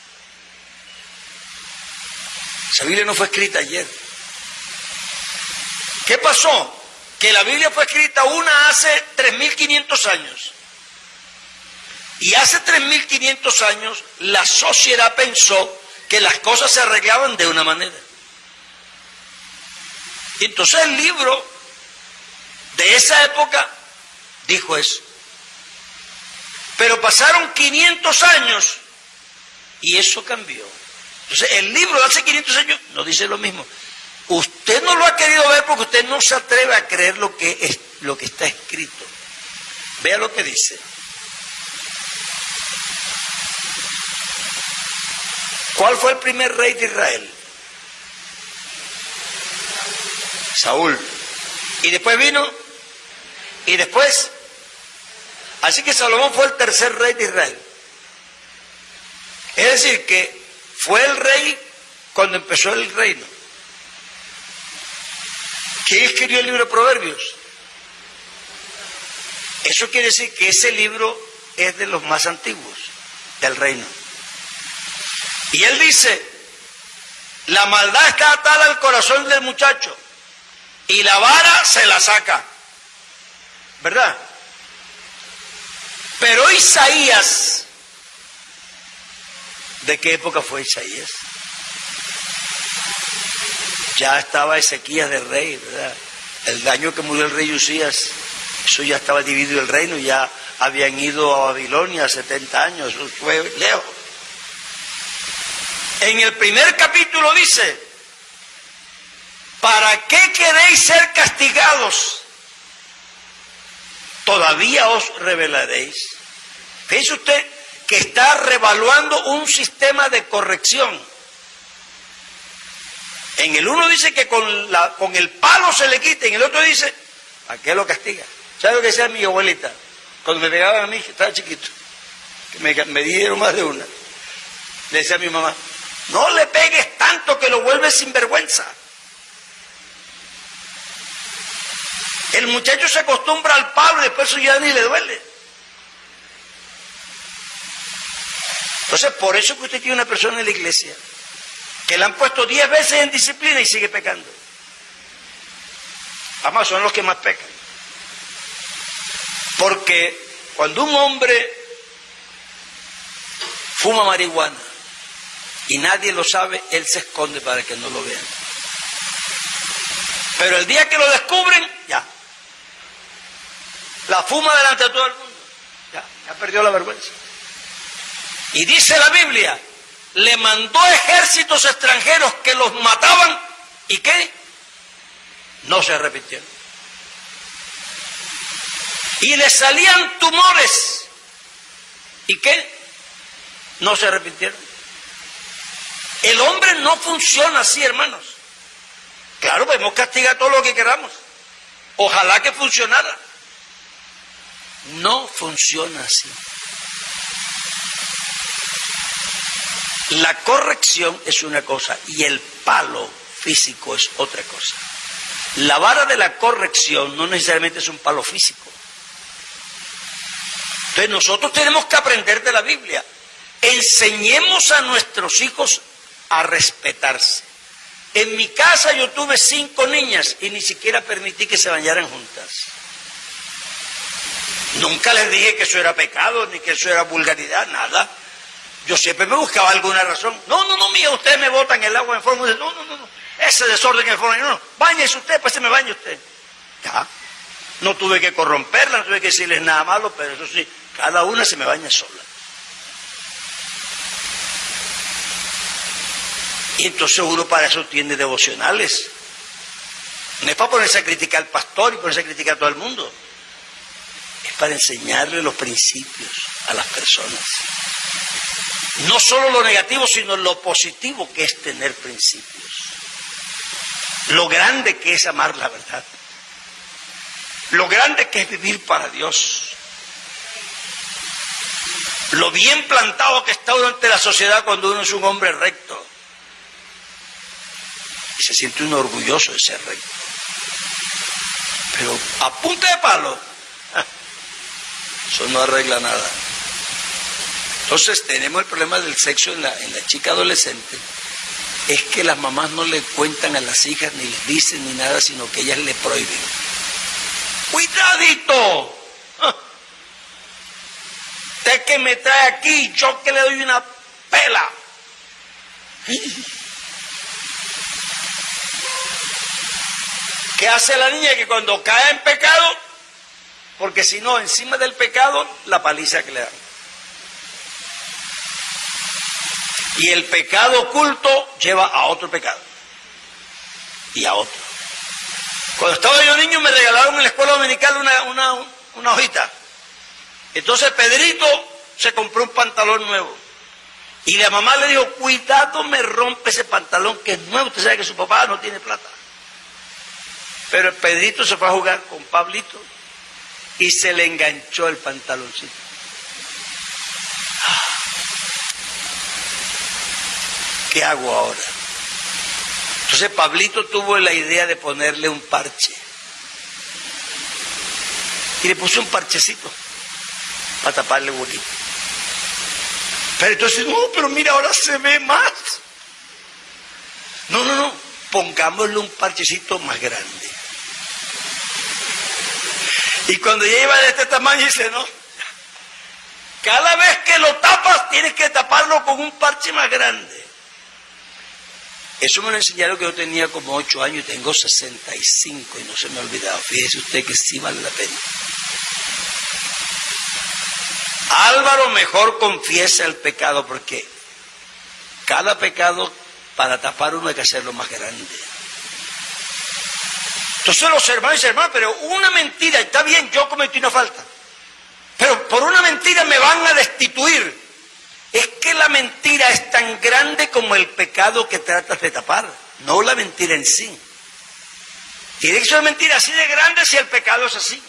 Esa Biblia no fue escrita ayer. ¿Qué pasó? Que la Biblia fue escrita una hace tres mil quinientos años. Y hace tres mil quinientos años la sociedad pensó que las cosas se arreglaban de una manera. Y entonces el libro de esa época dijo eso. Pero pasaron quinientos años y eso cambió. Entonces el libro de hace quinientos años no dice lo mismo. Usted no lo ha querido ver porque usted no se atreve a creer lo que es lo que está escrito. Vea lo que dice. ¿Cuál fue el primer rey de Israel? Saúl. Y después vino, y después, así que Salomón fue el tercer rey de Israel. Es decir, que fue el rey cuando empezó el reino. ¿Quién escribió el libro de Proverbios? Eso quiere decir que ese libro es de los más antiguos del reino. Y él dice, la maldad está atada al corazón del muchacho y la vara se la saca, ¿verdad? Pero Isaías, ¿de qué época fue Isaías? Ya estaba Ezequías de rey, ¿verdad? El año que murió el rey Usías, eso ya estaba dividido el reino, ya habían ido a Babilonia setenta años, eso fue lejos. En el primer capítulo dice, ¿para qué queréis ser castigados? Todavía os rebelaréis. Fíjese usted que está revaluando un sistema de corrección. En el uno dice que con, la, con el palo se le quita, en el otro dice, ¿a qué lo castiga? ¿Sabe lo que decía mi abuelita? Cuando me pegaban a mí, que estaba chiquito, que me, me dieron más de una, le decía a mi mamá, no le pegues tanto que lo vuelves sinvergüenza. El muchacho se acostumbra al palo y después eso ya ni le duele. Entonces, por eso que usted tiene una persona en la iglesia que le han puesto diez veces en disciplina y sigue pecando. Además, son los que más pecan. Porque cuando un hombre fuma marihuana y nadie lo sabe, él se esconde para que no lo vean. Pero el día que lo descubren, ya. La fuma delante de todo el mundo. Ya, ya perdió la vergüenza. Y dice la Biblia, le mandó ejércitos extranjeros que los mataban. ¿Y qué? No se arrepintieron. Y le salían tumores. ¿Y qué? No se arrepintieron. El hombre no funciona así, hermanos. Claro, podemos castigar todo lo que queramos. Ojalá que funcionara. No funciona así. La corrección es una cosa y el palo físico es otra cosa. La vara de la corrección no necesariamente es un palo físico. Entonces nosotros tenemos que aprender de la Biblia. Enseñemos a nuestros hijos a respetarse. En mi casa yo tuve cinco niñas y ni siquiera permití que se bañaran juntas. Nunca les dije que eso era pecado, ni que eso era vulgaridad, nada. Yo siempre me buscaba alguna razón. No, no, no, mía, ustedes me botan el agua en forma de... No, no, no, no. Ese desorden en forma de... No, no, báñese usted, pues se me bañe usted. Ya. No tuve que corromperla, no tuve que decirles nada malo, pero eso sí, cada una se me baña sola. Y entonces uno para eso tiene devocionales. No es para ponerse a criticar al pastor y ponerse a criticar a todo el mundo. Es para enseñarle los principios a las personas. No solo lo negativo, sino lo positivo que es tener principios. Lo grande que es amar la verdad. Lo grande que es vivir para Dios. Lo bien plantado que está uno ante la sociedad cuando uno es un hombre recto. Y se siente uno orgulloso de ser recto. Pero a punta de palo, eso no arregla nada. Entonces tenemos el problema del sexo en la, en la chica adolescente. Es que las mamás no le cuentan a las hijas, ni les dicen ni nada, sino que ellas le prohíben. ¡Cuidadito! Usted que me trae aquí, yo que le doy una pela. ¿Qué hace la niña? Que cuando cae en pecado, porque si no, encima del pecado, la paliza que le dan. Y el pecado oculto lleva a otro pecado. Y a otro. Cuando estaba yo niño me regalaron en la escuela dominical una, una, una hojita. Entonces Pedrito se compró un pantalón nuevo. Y la mamá le dijo, cuidado, me rompe ese pantalón que es nuevo. Usted sabe que su papá no tiene plata. Pero el Pedrito se fue a jugar con Pablito y se le enganchó el pantaloncito. ¿Qué hago ahora? Entonces Pablito tuvo la idea de ponerle un parche. Y le puso un parchecito para taparle el huequito. Pero entonces, no, pero mira, ahora se ve más. No, no, no, pongámosle un parchecito más grande. Y cuando ya iba de este tamaño, dice, no, cada vez que lo tapas, tienes que taparlo con un parche más grande. Eso me lo enseñaron que yo tenía como ocho años y tengo sesenta y cinco y no se me ha olvidado. Fíjese usted que sí vale la pena. Álvaro mejor confiesa el pecado porque cada pecado para tapar uno hay que hacerlo más grande. Entonces los hermanos dicen, hermano, pero una mentira, está bien, yo cometí una falta, pero por una mentira me van a destituir. Es que la mentira es tan grande como el pecado que tratas de tapar, no la mentira en sí. Tiene que ser una mentira así de grande si el pecado es así.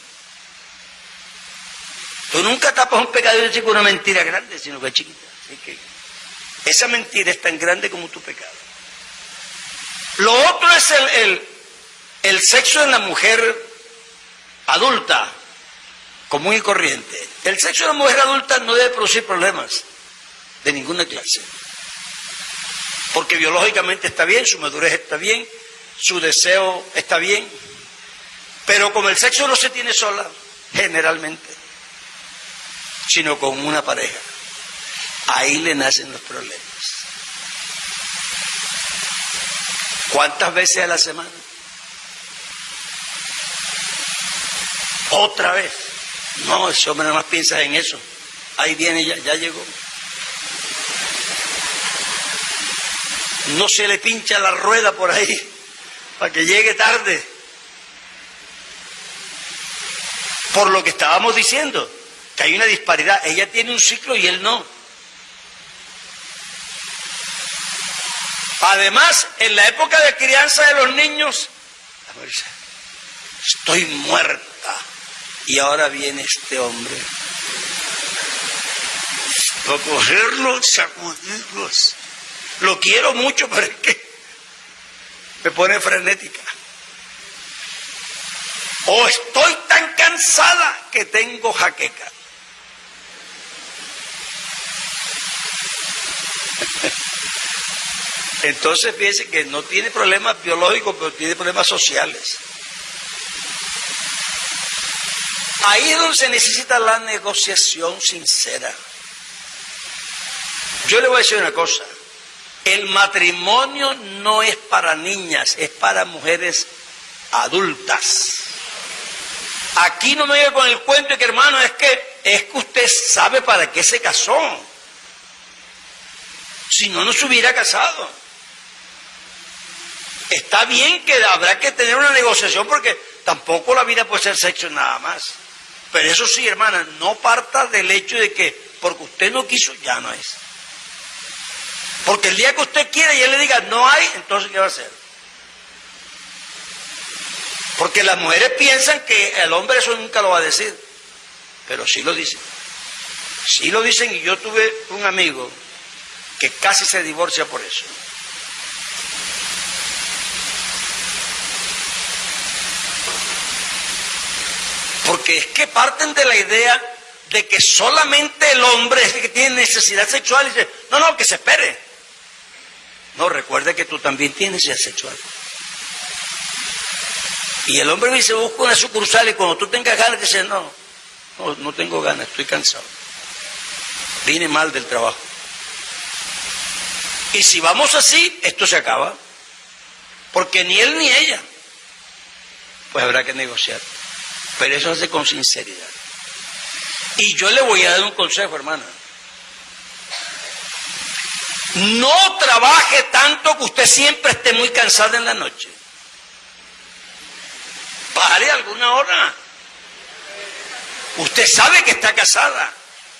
Tú nunca tapas un pecado con una mentira grande, sino que es chiquita. Así que esa mentira es tan grande como tu pecado. Lo otro es el, el, el sexo en la mujer adulta, común y corriente. El sexo en la mujer adulta no debe producir problemas de ninguna clase. Porque biológicamente está bien, su madurez está bien, su deseo está bien. Pero como el sexo no se tiene sola, generalmente, sino con una pareja, ahí le nacen los problemas. ¿Cuántas veces a la semana? Otra vez. No, ese hombre nada más piensa en eso. Ahí viene, ya, ya llegó. No se le pincha la rueda por ahí para que llegue tarde. Por lo que estábamos diciendo, que hay una disparidad. Ella tiene un ciclo y él no. Además, en la época de crianza de los niños, estoy muerta. Y ahora viene este hombre. Para cogerlos, sacudirlos. Lo quiero mucho, pero es que me pone frenética. O estoy tan cansada que tengo jaqueca. Entonces fíjense que no tiene problemas biológicos, pero tiene problemas sociales. Ahí es donde se necesita la negociación sincera. Yo le voy a decir una cosa. El matrimonio no es para niñas, es para mujeres adultas. Aquí no me diga con el cuento de que, hermano, es que, es que usted sabe para qué se casó. Si no, no se hubiera casado. Está bien que habrá que tener una negociación porque tampoco la vida puede ser sexo nada más. Pero eso sí, hermana, no parta del hecho de que porque usted no quiso, ya no es. Porque el día que usted quiera y él le diga no hay, entonces ¿qué va a hacer? Porque las mujeres piensan que el hombre eso nunca lo va a decir, pero sí lo dicen. Sí lo dicen y yo tuve un amigo que casi se divorcia por eso. Porque es que parten de la idea de que solamente el hombre es el que tiene necesidad sexual y dice, no, no, que se espere. No, recuerde que tú también tienes necesidad sexual. Y el hombre me dice, busca una sucursal y cuando tú tengas ganas, dice, no, no, no tengo ganas, estoy cansado. Vine mal del trabajo. Y si vamos así, esto se acaba. Porque ni él ni ella. Pues habrá que negociar. Pero eso se hace con sinceridad. Y yo le voy a dar un consejo, hermana. No trabaje tanto que usted siempre esté muy cansada en la noche. Pare alguna hora. Usted sabe que está casada.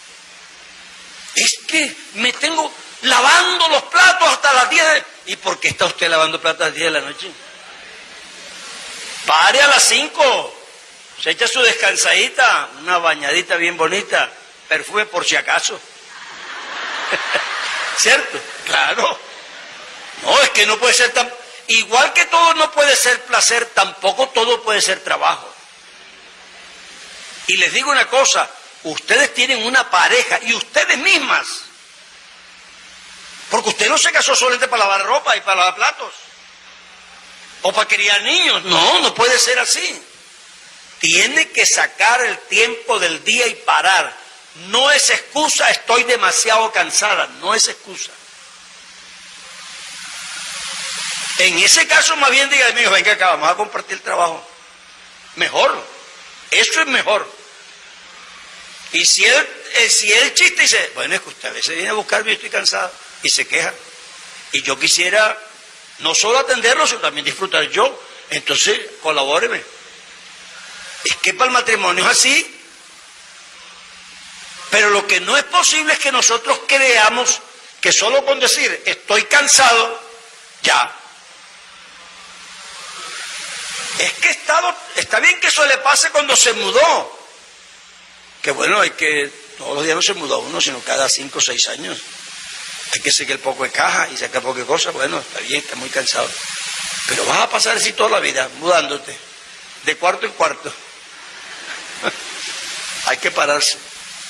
Es que me tengo lavando los platos hasta las diez de... ¿Y por qué está usted lavando platos a las diez de la noche? Pare a las cinco. Se echa su descansadita, una bañadita bien bonita, perfume por si acaso. ¿Cierto? Claro. No, es que no puede ser tan... Igual que todo no puede ser placer, tampoco todo puede ser trabajo. Y les digo una cosa, ustedes tienen una pareja y ustedes mismas. Porque usted no se casó solamente para lavar ropa y para lavar platos. O para criar niños. No, no puede ser así. Tiene que sacar el tiempo del día y parar. No es excusa, estoy demasiado cansada. No es excusa. En ese caso, más bien diga, amigo, venga acá, vamos a compartir el trabajo. Mejor. Eso es mejor. Y si él, eh, si él chiste y dice, bueno, es que usted a veces viene a buscarme y estoy cansado, y se queja. Y yo quisiera no solo atenderlo, sino también disfrutar yo. Entonces, colabóreme. Es que para el matrimonio es así. Pero lo que no es posible es que nosotros creamos que solo con decir estoy cansado, ya. Es que estado, está bien que eso le pase cuando se mudó. Que bueno, hay que, todos los días no se mudó uno, sino cada cinco o seis años. Hay que sacar el poco de caja y sacar poco de cosas. Bueno, está bien, está muy cansado. Pero vas a pasar así toda la vida, mudándote, de cuarto en cuarto. Hay que pararse.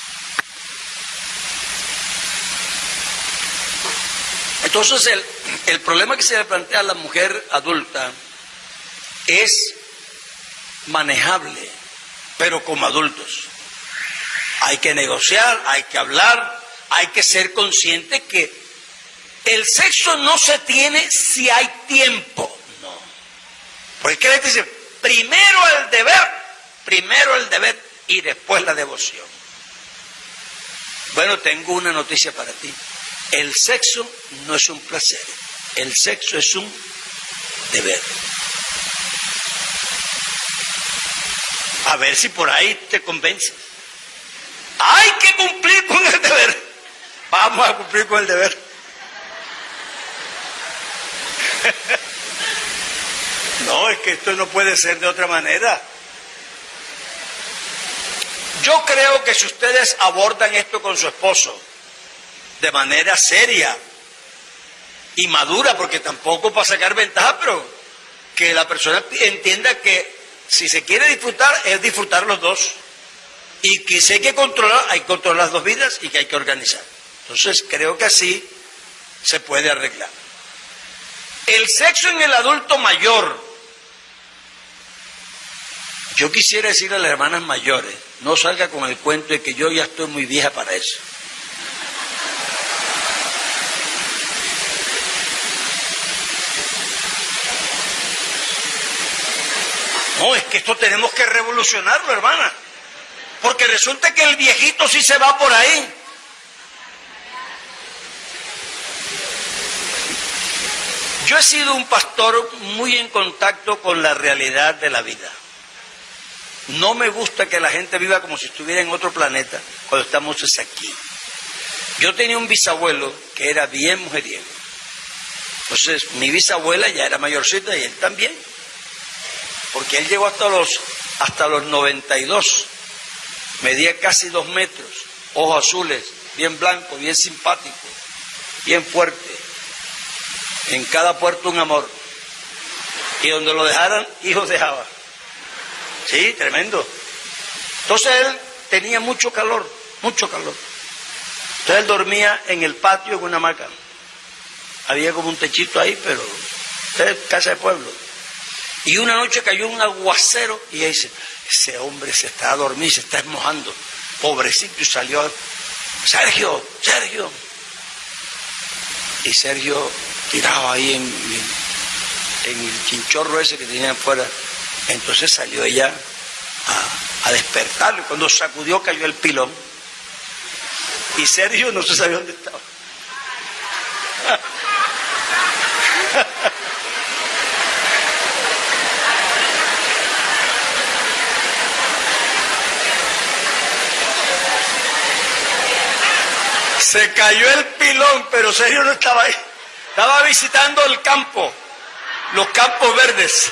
Entonces el, el problema que se le plantea a la mujer adulta es manejable, pero como adultos. Hay que negociar, hay que hablar, hay que ser consciente que el sexo no se tiene si hay tiempo. No. Porque la gente dice, primero el deber, primero el deber y después la devoción. Bueno, tengo una noticia para ti. El sexo no es un placer, el sexo es un deber. A ver si por ahí te convences. Hay que cumplir con el deber. Vamos a cumplir con el deber. No, es que esto no puede ser de otra manera. Yo creo que si ustedes abordan esto con su esposo de manera seria y madura, porque tampoco para sacar ventaja, pero que la persona entienda que si se quiere disfrutar, es disfrutar los dos. Y que si hay que controlar, hay que controlar las dos vidas y que hay que organizar. Entonces creo que así se puede arreglar. El sexo en el adulto mayor. Yo quisiera decirle a las hermanas mayores, no salga con el cuento de que yo ya estoy muy vieja para eso. No, es que esto tenemos que revolucionarlo, hermana. Porque resulta que el viejito sí se va por ahí. Yo he sido un pastor muy en contacto con la realidad de la vida. No me gusta que la gente viva como si estuviera en otro planeta cuando estamos aquí. Yo tenía un bisabuelo que era bien mujeriego. Entonces, mi bisabuela ya era mayorcita y él también. Porque él llegó hasta los, hasta los noventa y dos. Medía casi dos metros, ojos azules, bien blanco, bien simpático, bien fuerte. En cada puerto un amor. Y donde lo dejaran, hijos dejaba. Sí, tremendo. Entonces él tenía mucho calor, mucho calor. Entonces él dormía en el patio en una hamaca. Había como un techito ahí, pero es casa de pueblo. Y una noche cayó un aguacero y ella dice, ese hombre se está a dormir, se está mojando. Pobrecito, y salió, Sergio, Sergio. Y Sergio tiraba ahí en, en, en el chinchorro ese que tenían afuera. Entonces salió ella a, a despertarlo. Cuando sacudió cayó el pilón. Y Sergio no se sabía dónde estaba. Se cayó el pilón, pero serio no estaba ahí. Estaba visitando el campo, los campos verdes.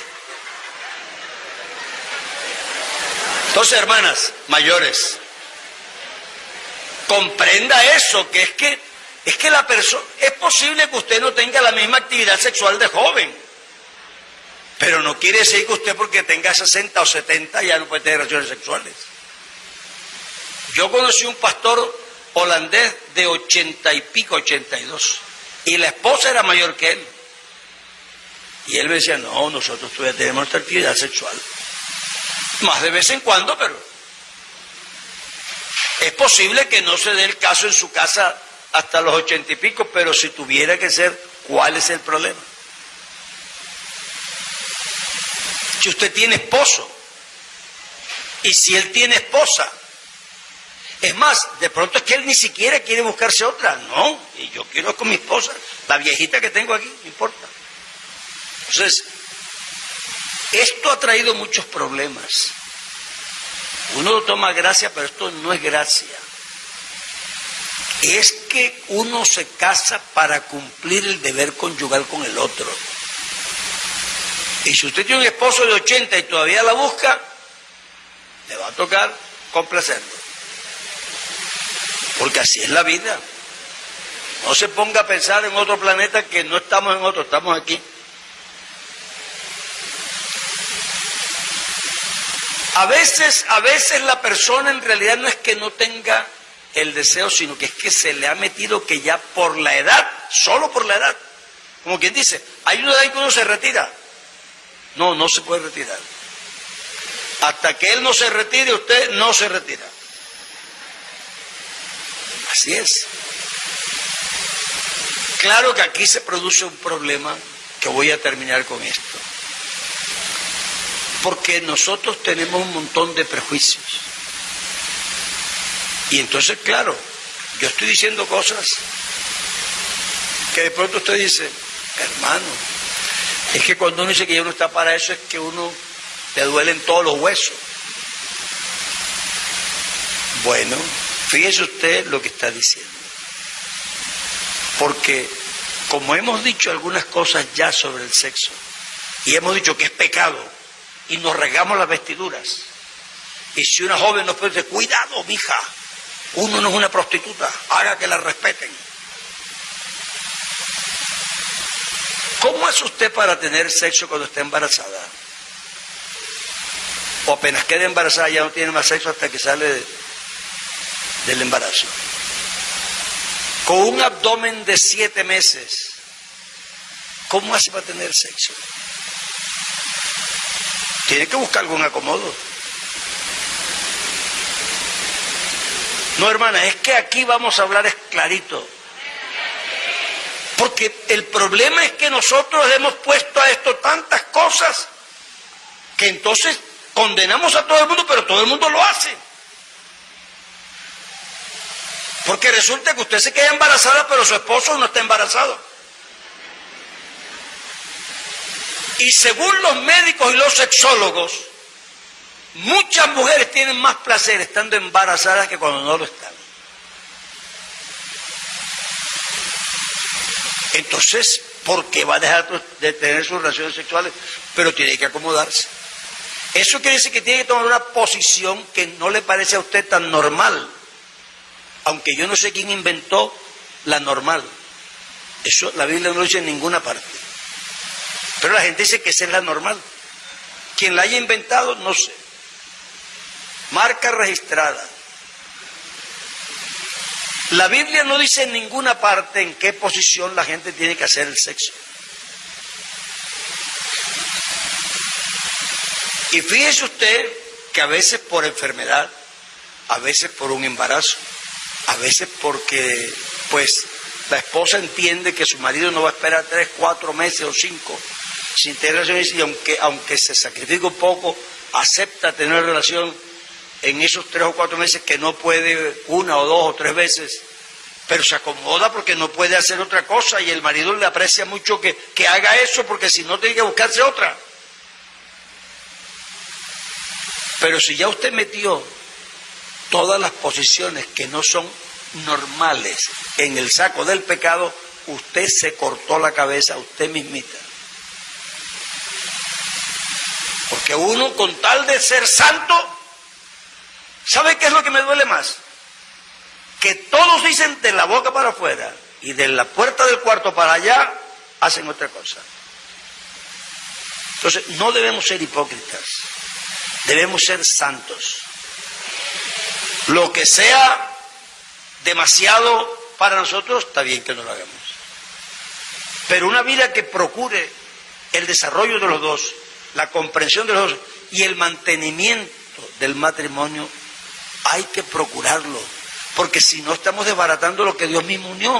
Entonces, hermanas mayores, comprenda eso, que es que es que la persona, es posible que usted no tenga la misma actividad sexual de joven, pero no quiere decir que usted porque tenga sesenta o setenta ya no puede tener relaciones sexuales. Yo conocí un pastor holandés de ochenta y pico, ochenta y dos, y la esposa era mayor que él. Y él me decía, no, nosotros todavía tenemos nuestra actividad sexual. Más de vez en cuando, pero es posible que no se dé el caso en su casa hasta los ochenta y pico, pero si tuviera que ser, ¿cuál es el problema? Si usted tiene esposo, y si él tiene esposa, es más, de pronto es que él ni siquiera quiere buscarse otra, no, y yo quiero con mi esposa, la viejita que tengo aquí, no importa. Entonces, esto ha traído muchos problemas. Uno lo toma gracia, pero esto no es gracia. Es que uno se casa para cumplir el deber conyugal con el otro. Y si usted tiene un esposo de ochenta y todavía la busca, le va a tocar complacerlo. Porque así es la vida. No se ponga a pensar en otro planeta, que no estamos en otro, estamos aquí. A veces, a veces la persona en realidad no es que no tenga el deseo, sino que es que se le ha metido que ya por la edad, solo por la edad, como quien dice, hay una edad en que uno se retira. No, no se puede retirar. Hasta que él no se retire, usted no se retira. Así es. Claro que aquí se produce un problema, que voy a terminar con esto. Porque nosotros tenemos un montón de prejuicios. Y entonces, claro, yo estoy diciendo cosas que de pronto usted dice, hermano, es que cuando uno dice que uno está para eso, es que uno le duelen todos los huesos. Bueno, fíjese usted lo que está diciendo. Porque, como hemos dicho algunas cosas ya sobre el sexo, y hemos dicho que es pecado, y nos regamos las vestiduras. Y si una joven nos puede decir, cuidado, mija, uno no es una prostituta, haga que la respeten. ¿Cómo es usted para tener sexo cuando está embarazada? O apenas queda embarazada ya no tiene más sexo hasta que sale de, del embarazo. Con un abdomen de siete meses, ¿cómo hace para tener sexo? Tiene que buscar algún acomodo. No, hermana, es que aquí vamos a hablar es clarito. Porque el problema es que nosotros hemos puesto a esto tantas cosas que entonces condenamos a todo el mundo, pero todo el mundo lo hace. Porque resulta que usted se queda embarazada, pero su esposo no está embarazado. Y según los médicos y los sexólogos, muchas mujeres tienen más placer estando embarazadas que cuando no lo están. Entonces, ¿por qué va a dejar de tener sus relaciones sexuales? Pero tiene que acomodarse. Eso quiere decir que tiene que tomar una posición que no le parece a usted tan normal. Aunque yo no sé quién inventó la normal. Eso la Biblia no lo dice en ninguna parte. Pero la gente dice que esa es la normal. Quien la haya inventado, no sé. Marca registrada. La Biblia no dice en ninguna parte en qué posición la gente tiene que hacer el sexo. Y fíjese usted que a veces por enfermedad, a veces por un embarazo, a veces porque, pues, la esposa entiende que su marido no va a esperar tres, cuatro meses o cinco sin tener relaciones, y aunque, aunque se sacrifique un poco, acepta tener relación en esos tres o cuatro meses que no puede una o dos o tres veces, pero se acomoda porque no puede hacer otra cosa, y el marido le aprecia mucho que, que haga eso, porque si no tiene que buscarse otra. Pero si ya usted metió todas las posiciones que no son normales en el saco del pecado, usted se cortó la cabeza usted mismita. Porque uno, con tal de ser santo, ¿sabe qué es lo que me duele más? Que todos dicen de la boca para afuera y de la puerta del cuarto para allá hacen otra cosa. Entonces, no debemos ser hipócritas, debemos ser santos. Lo que sea demasiado para nosotros, está bien que no lo hagamos. Pero una vida que procure el desarrollo de los dos, la comprensión de los dos y el mantenimiento del matrimonio, hay que procurarlo, porque si no estamos desbaratando lo que Dios mismo unió.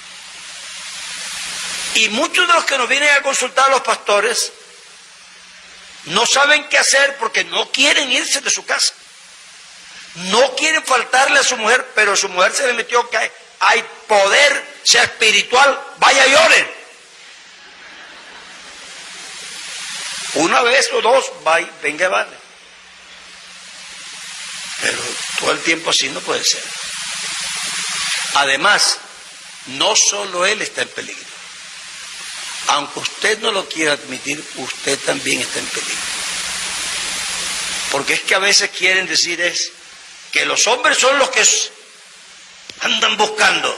Y muchos de los que nos vienen a consultar a los pastores no saben qué hacer porque no quieren irse de su casa, no quieren faltarle a su mujer, pero a su mujer se le metió que hay, hay poder, sea espiritual, vaya y ore. Una vez o dos, vaya, venga, vale. Pero todo el tiempo así no puede ser. Además, no solo él está en peligro. Aunque usted no lo quiera admitir, usted también está en peligro. Porque es que a veces quieren decir es que los hombres son los que andan buscando.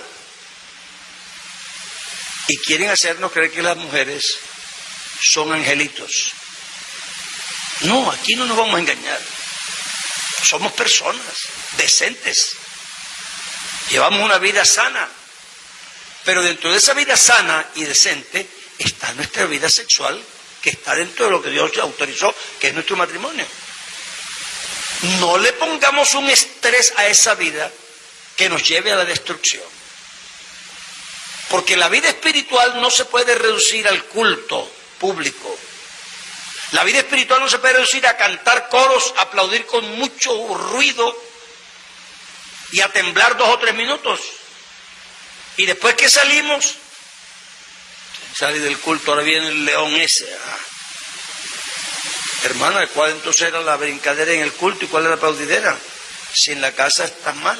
Y quieren hacernos creer que las mujeres son angelitos. No, aquí no nos vamos a engañar. Somos personas decentes. Llevamos una vida sana. Pero dentro de esa vida sana y decente está nuestra vida sexual, que está dentro de lo que Dios autorizó, que es nuestro matrimonio. No le pongamos un estrés a esa vida que nos lleve a la destrucción. Porque la vida espiritual no se puede reducir al culto público. La vida espiritual no se puede reducir a cantar coros, a aplaudir con mucho ruido y a temblar dos o tres minutos. Y después que salimos, salí del culto, ahora viene el león ese. Ah. Hermana, ¿cuál entonces era la brincadera en el culto y cuál era la aplaudidera? Si en la casa está mal.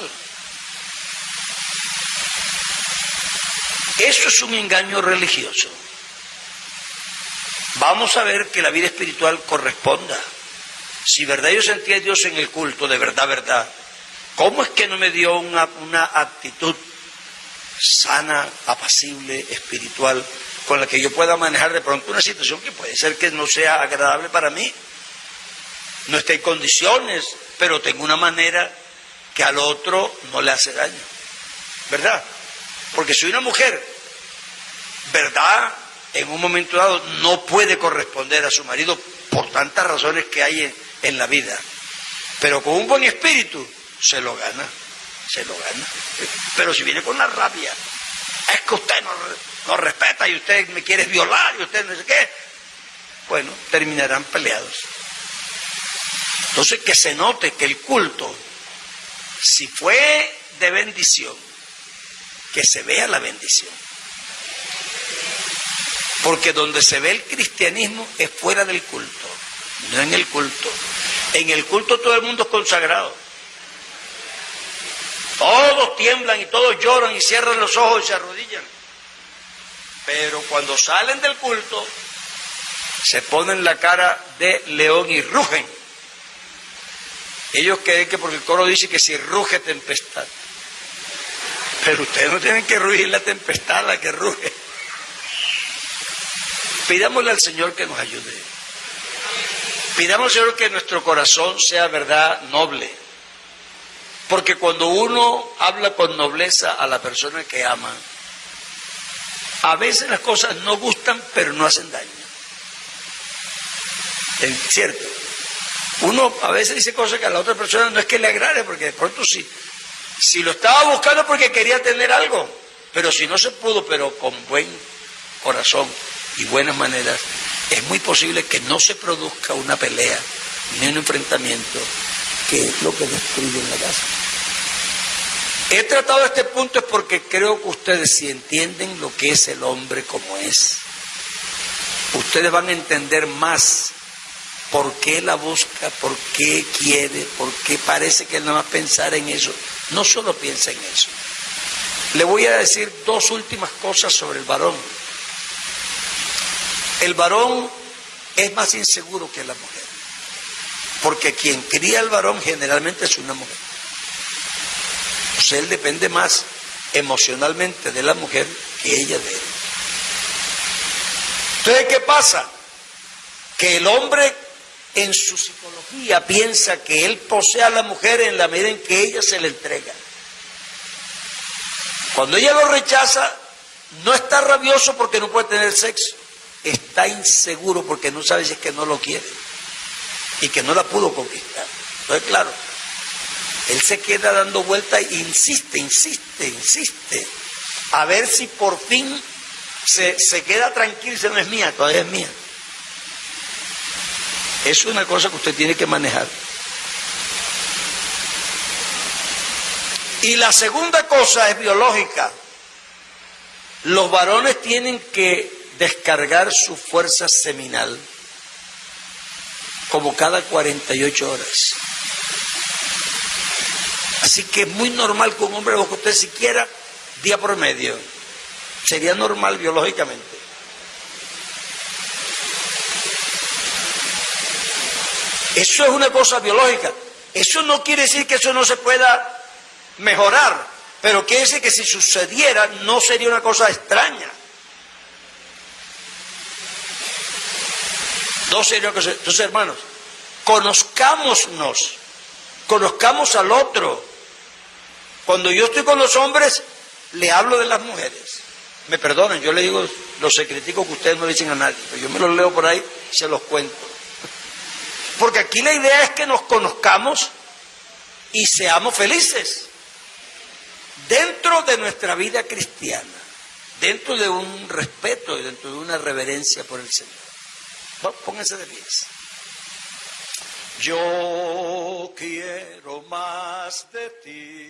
Eso es un engaño religioso. Vamos a ver que la vida espiritual corresponda. Si verdad yo sentía a Dios en el culto, de verdad, verdad, ¿cómo es que no me dio una, una actitud sana, apacible, espiritual, con la que yo pueda manejar de pronto una situación que puede ser que no sea agradable para mí? No esté en condiciones, pero tengo una manera que al otro no le hace daño, ¿verdad? Porque si una mujer, ¿verdad?, en un momento dado no puede corresponder a su marido por tantas razones que hay en, en la vida, pero con un buen espíritu se lo gana, se lo gana. Pero si viene con la rabia, es que usted no, no respeta y usted me quiere violar y usted no sé qué, bueno, terminarán peleados. Entonces, que se note que el culto, si fue de bendición, que se vea la bendición. Porque donde se ve el cristianismo es fuera del culto, no en el culto. En el culto todo el mundo es consagrado. Todos tiemblan y todos lloran y cierran los ojos y se arrodillan. Pero cuando salen del culto, se ponen la cara de león y rugen. Ellos creen que porque el coro dice que si ruge tempestad. Pero ustedes no tienen que rugir la tempestad, la que ruge. Pidámosle al Señor que nos ayude. Pidamos al Señor que nuestro corazón sea, verdad, noble. Porque cuando uno habla con nobleza a la persona que ama, a veces las cosas no gustan, pero no hacen daño. ¿Es cierto? Uno a veces dice cosas que a la otra persona no es que le agrade, porque de pronto sí. Si lo estaba buscando porque quería tener algo, pero si no se pudo, pero con buen corazón y buenas maneras, es muy posible que no se produzca una pelea ni un enfrentamiento, que es lo que destruye en la casa. He tratado este punto es porque creo que ustedes, si entienden lo que es el hombre como es, ustedes van a entender más por qué la busca, por qué quiere, por qué parece que nada más pensar en eso. No solo piensa en eso, Le voy a decir dos últimas cosas sobre el varón. El varón es más inseguro que la mujer, porque quien cría al varón generalmente es una mujer. O sea, él depende más emocionalmente de la mujer que ella de él. Entonces, ¿qué pasa? Que el hombre en su psicología piensa que él posee a la mujer en la medida en que ella se le entrega. Cuando ella lo rechaza, no está rabioso porque no puede tener sexo, está inseguro porque no sabe si es que no lo quiere y que no la pudo conquistar. Entonces, claro, él se queda dando vueltas e insiste, insiste, insiste, a ver si por fin se, se queda tranquilo y dice, no es mía, todavía es mía. Es una cosa que usted tiene que manejar. Y la segunda cosa es biológica. Los varones tienen que descargar su fuerza seminal como cada cuarenta y ocho horas. Así que es muy normal que un hombre lo que usted siquiera día por medio. Sería normal biológicamente. Eso es una cosa biológica. Eso no quiere decir que eso no se pueda mejorar, pero quiere decir que si sucediera no sería una cosa extraña. No sería una cosa. Entonces, hermanos, conozcámonos, conozcamos al otro. Cuando yo estoy con los hombres, le hablo de las mujeres. Me perdonen, yo le digo los secreticos que ustedes no dicen a nadie, pero yo me los leo por ahí y se los cuento. Porque aquí la idea es que nos conozcamos y seamos felices dentro de nuestra vida cristiana, dentro de un respeto y dentro de una reverencia por el Señor. Bueno, pónganse de pies. Yo quiero más de ti.